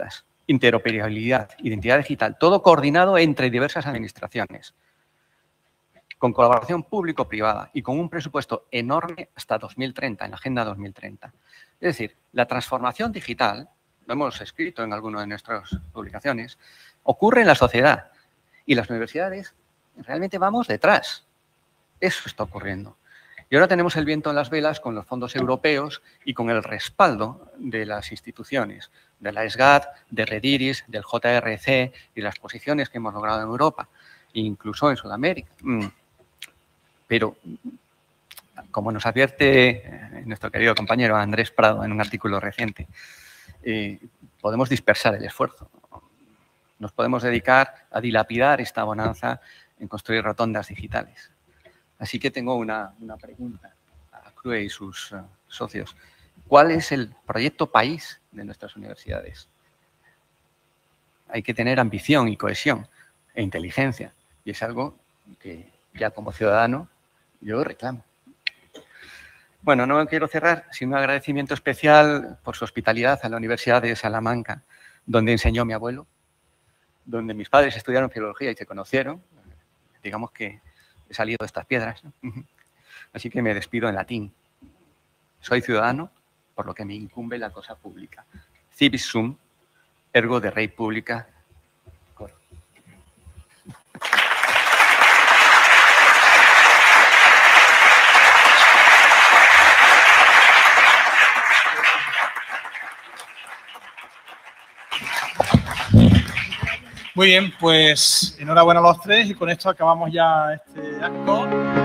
interoperabilidad, identidad digital, todo coordinado entre diversas administraciones, con colaboración público-privada y con un presupuesto enorme hasta dos mil treinta, en la Agenda dos mil treinta. Es decir, la transformación digital, lo hemos escrito en alguna de nuestras publicaciones, ocurre en la sociedad y las universidades realmente vamos detrás. Eso está ocurriendo. Y ahora tenemos el viento en las velas con los fondos europeos y con el respaldo de las instituciones, de la ESGAD, de Rediris, del J R C y las posiciones que hemos logrado en Europa, incluso en Sudamérica. Pero, como nos advierte nuestro querido compañero Andrés Prado en un artículo reciente, eh, podemos dispersar el esfuerzo. Nos podemos dedicar a dilapidar esta bonanza en construir rotondas digitales. Así que tengo una, una pregunta a Crue y sus uh, socios. ¿Cuál es el proyecto país de nuestras universidades? Hay que tener ambición y cohesión e inteligencia. Y es algo que ya como ciudadano yo reclamo. Bueno, no quiero cerrar sin un agradecimiento especial por su hospitalidad a la Universidad de Salamanca, donde enseñó mi abuelo, donde mis padres estudiaron filología y se conocieron. Digamos que he salido de estas piedras, ¿no? Así que me despido en latín. Soy ciudadano, por lo que me incumbe la cosa pública. Civis sum, ergo de rei publica. Coro. Muy bien, pues enhorabuena a los tres y con esto acabamos ya este acto.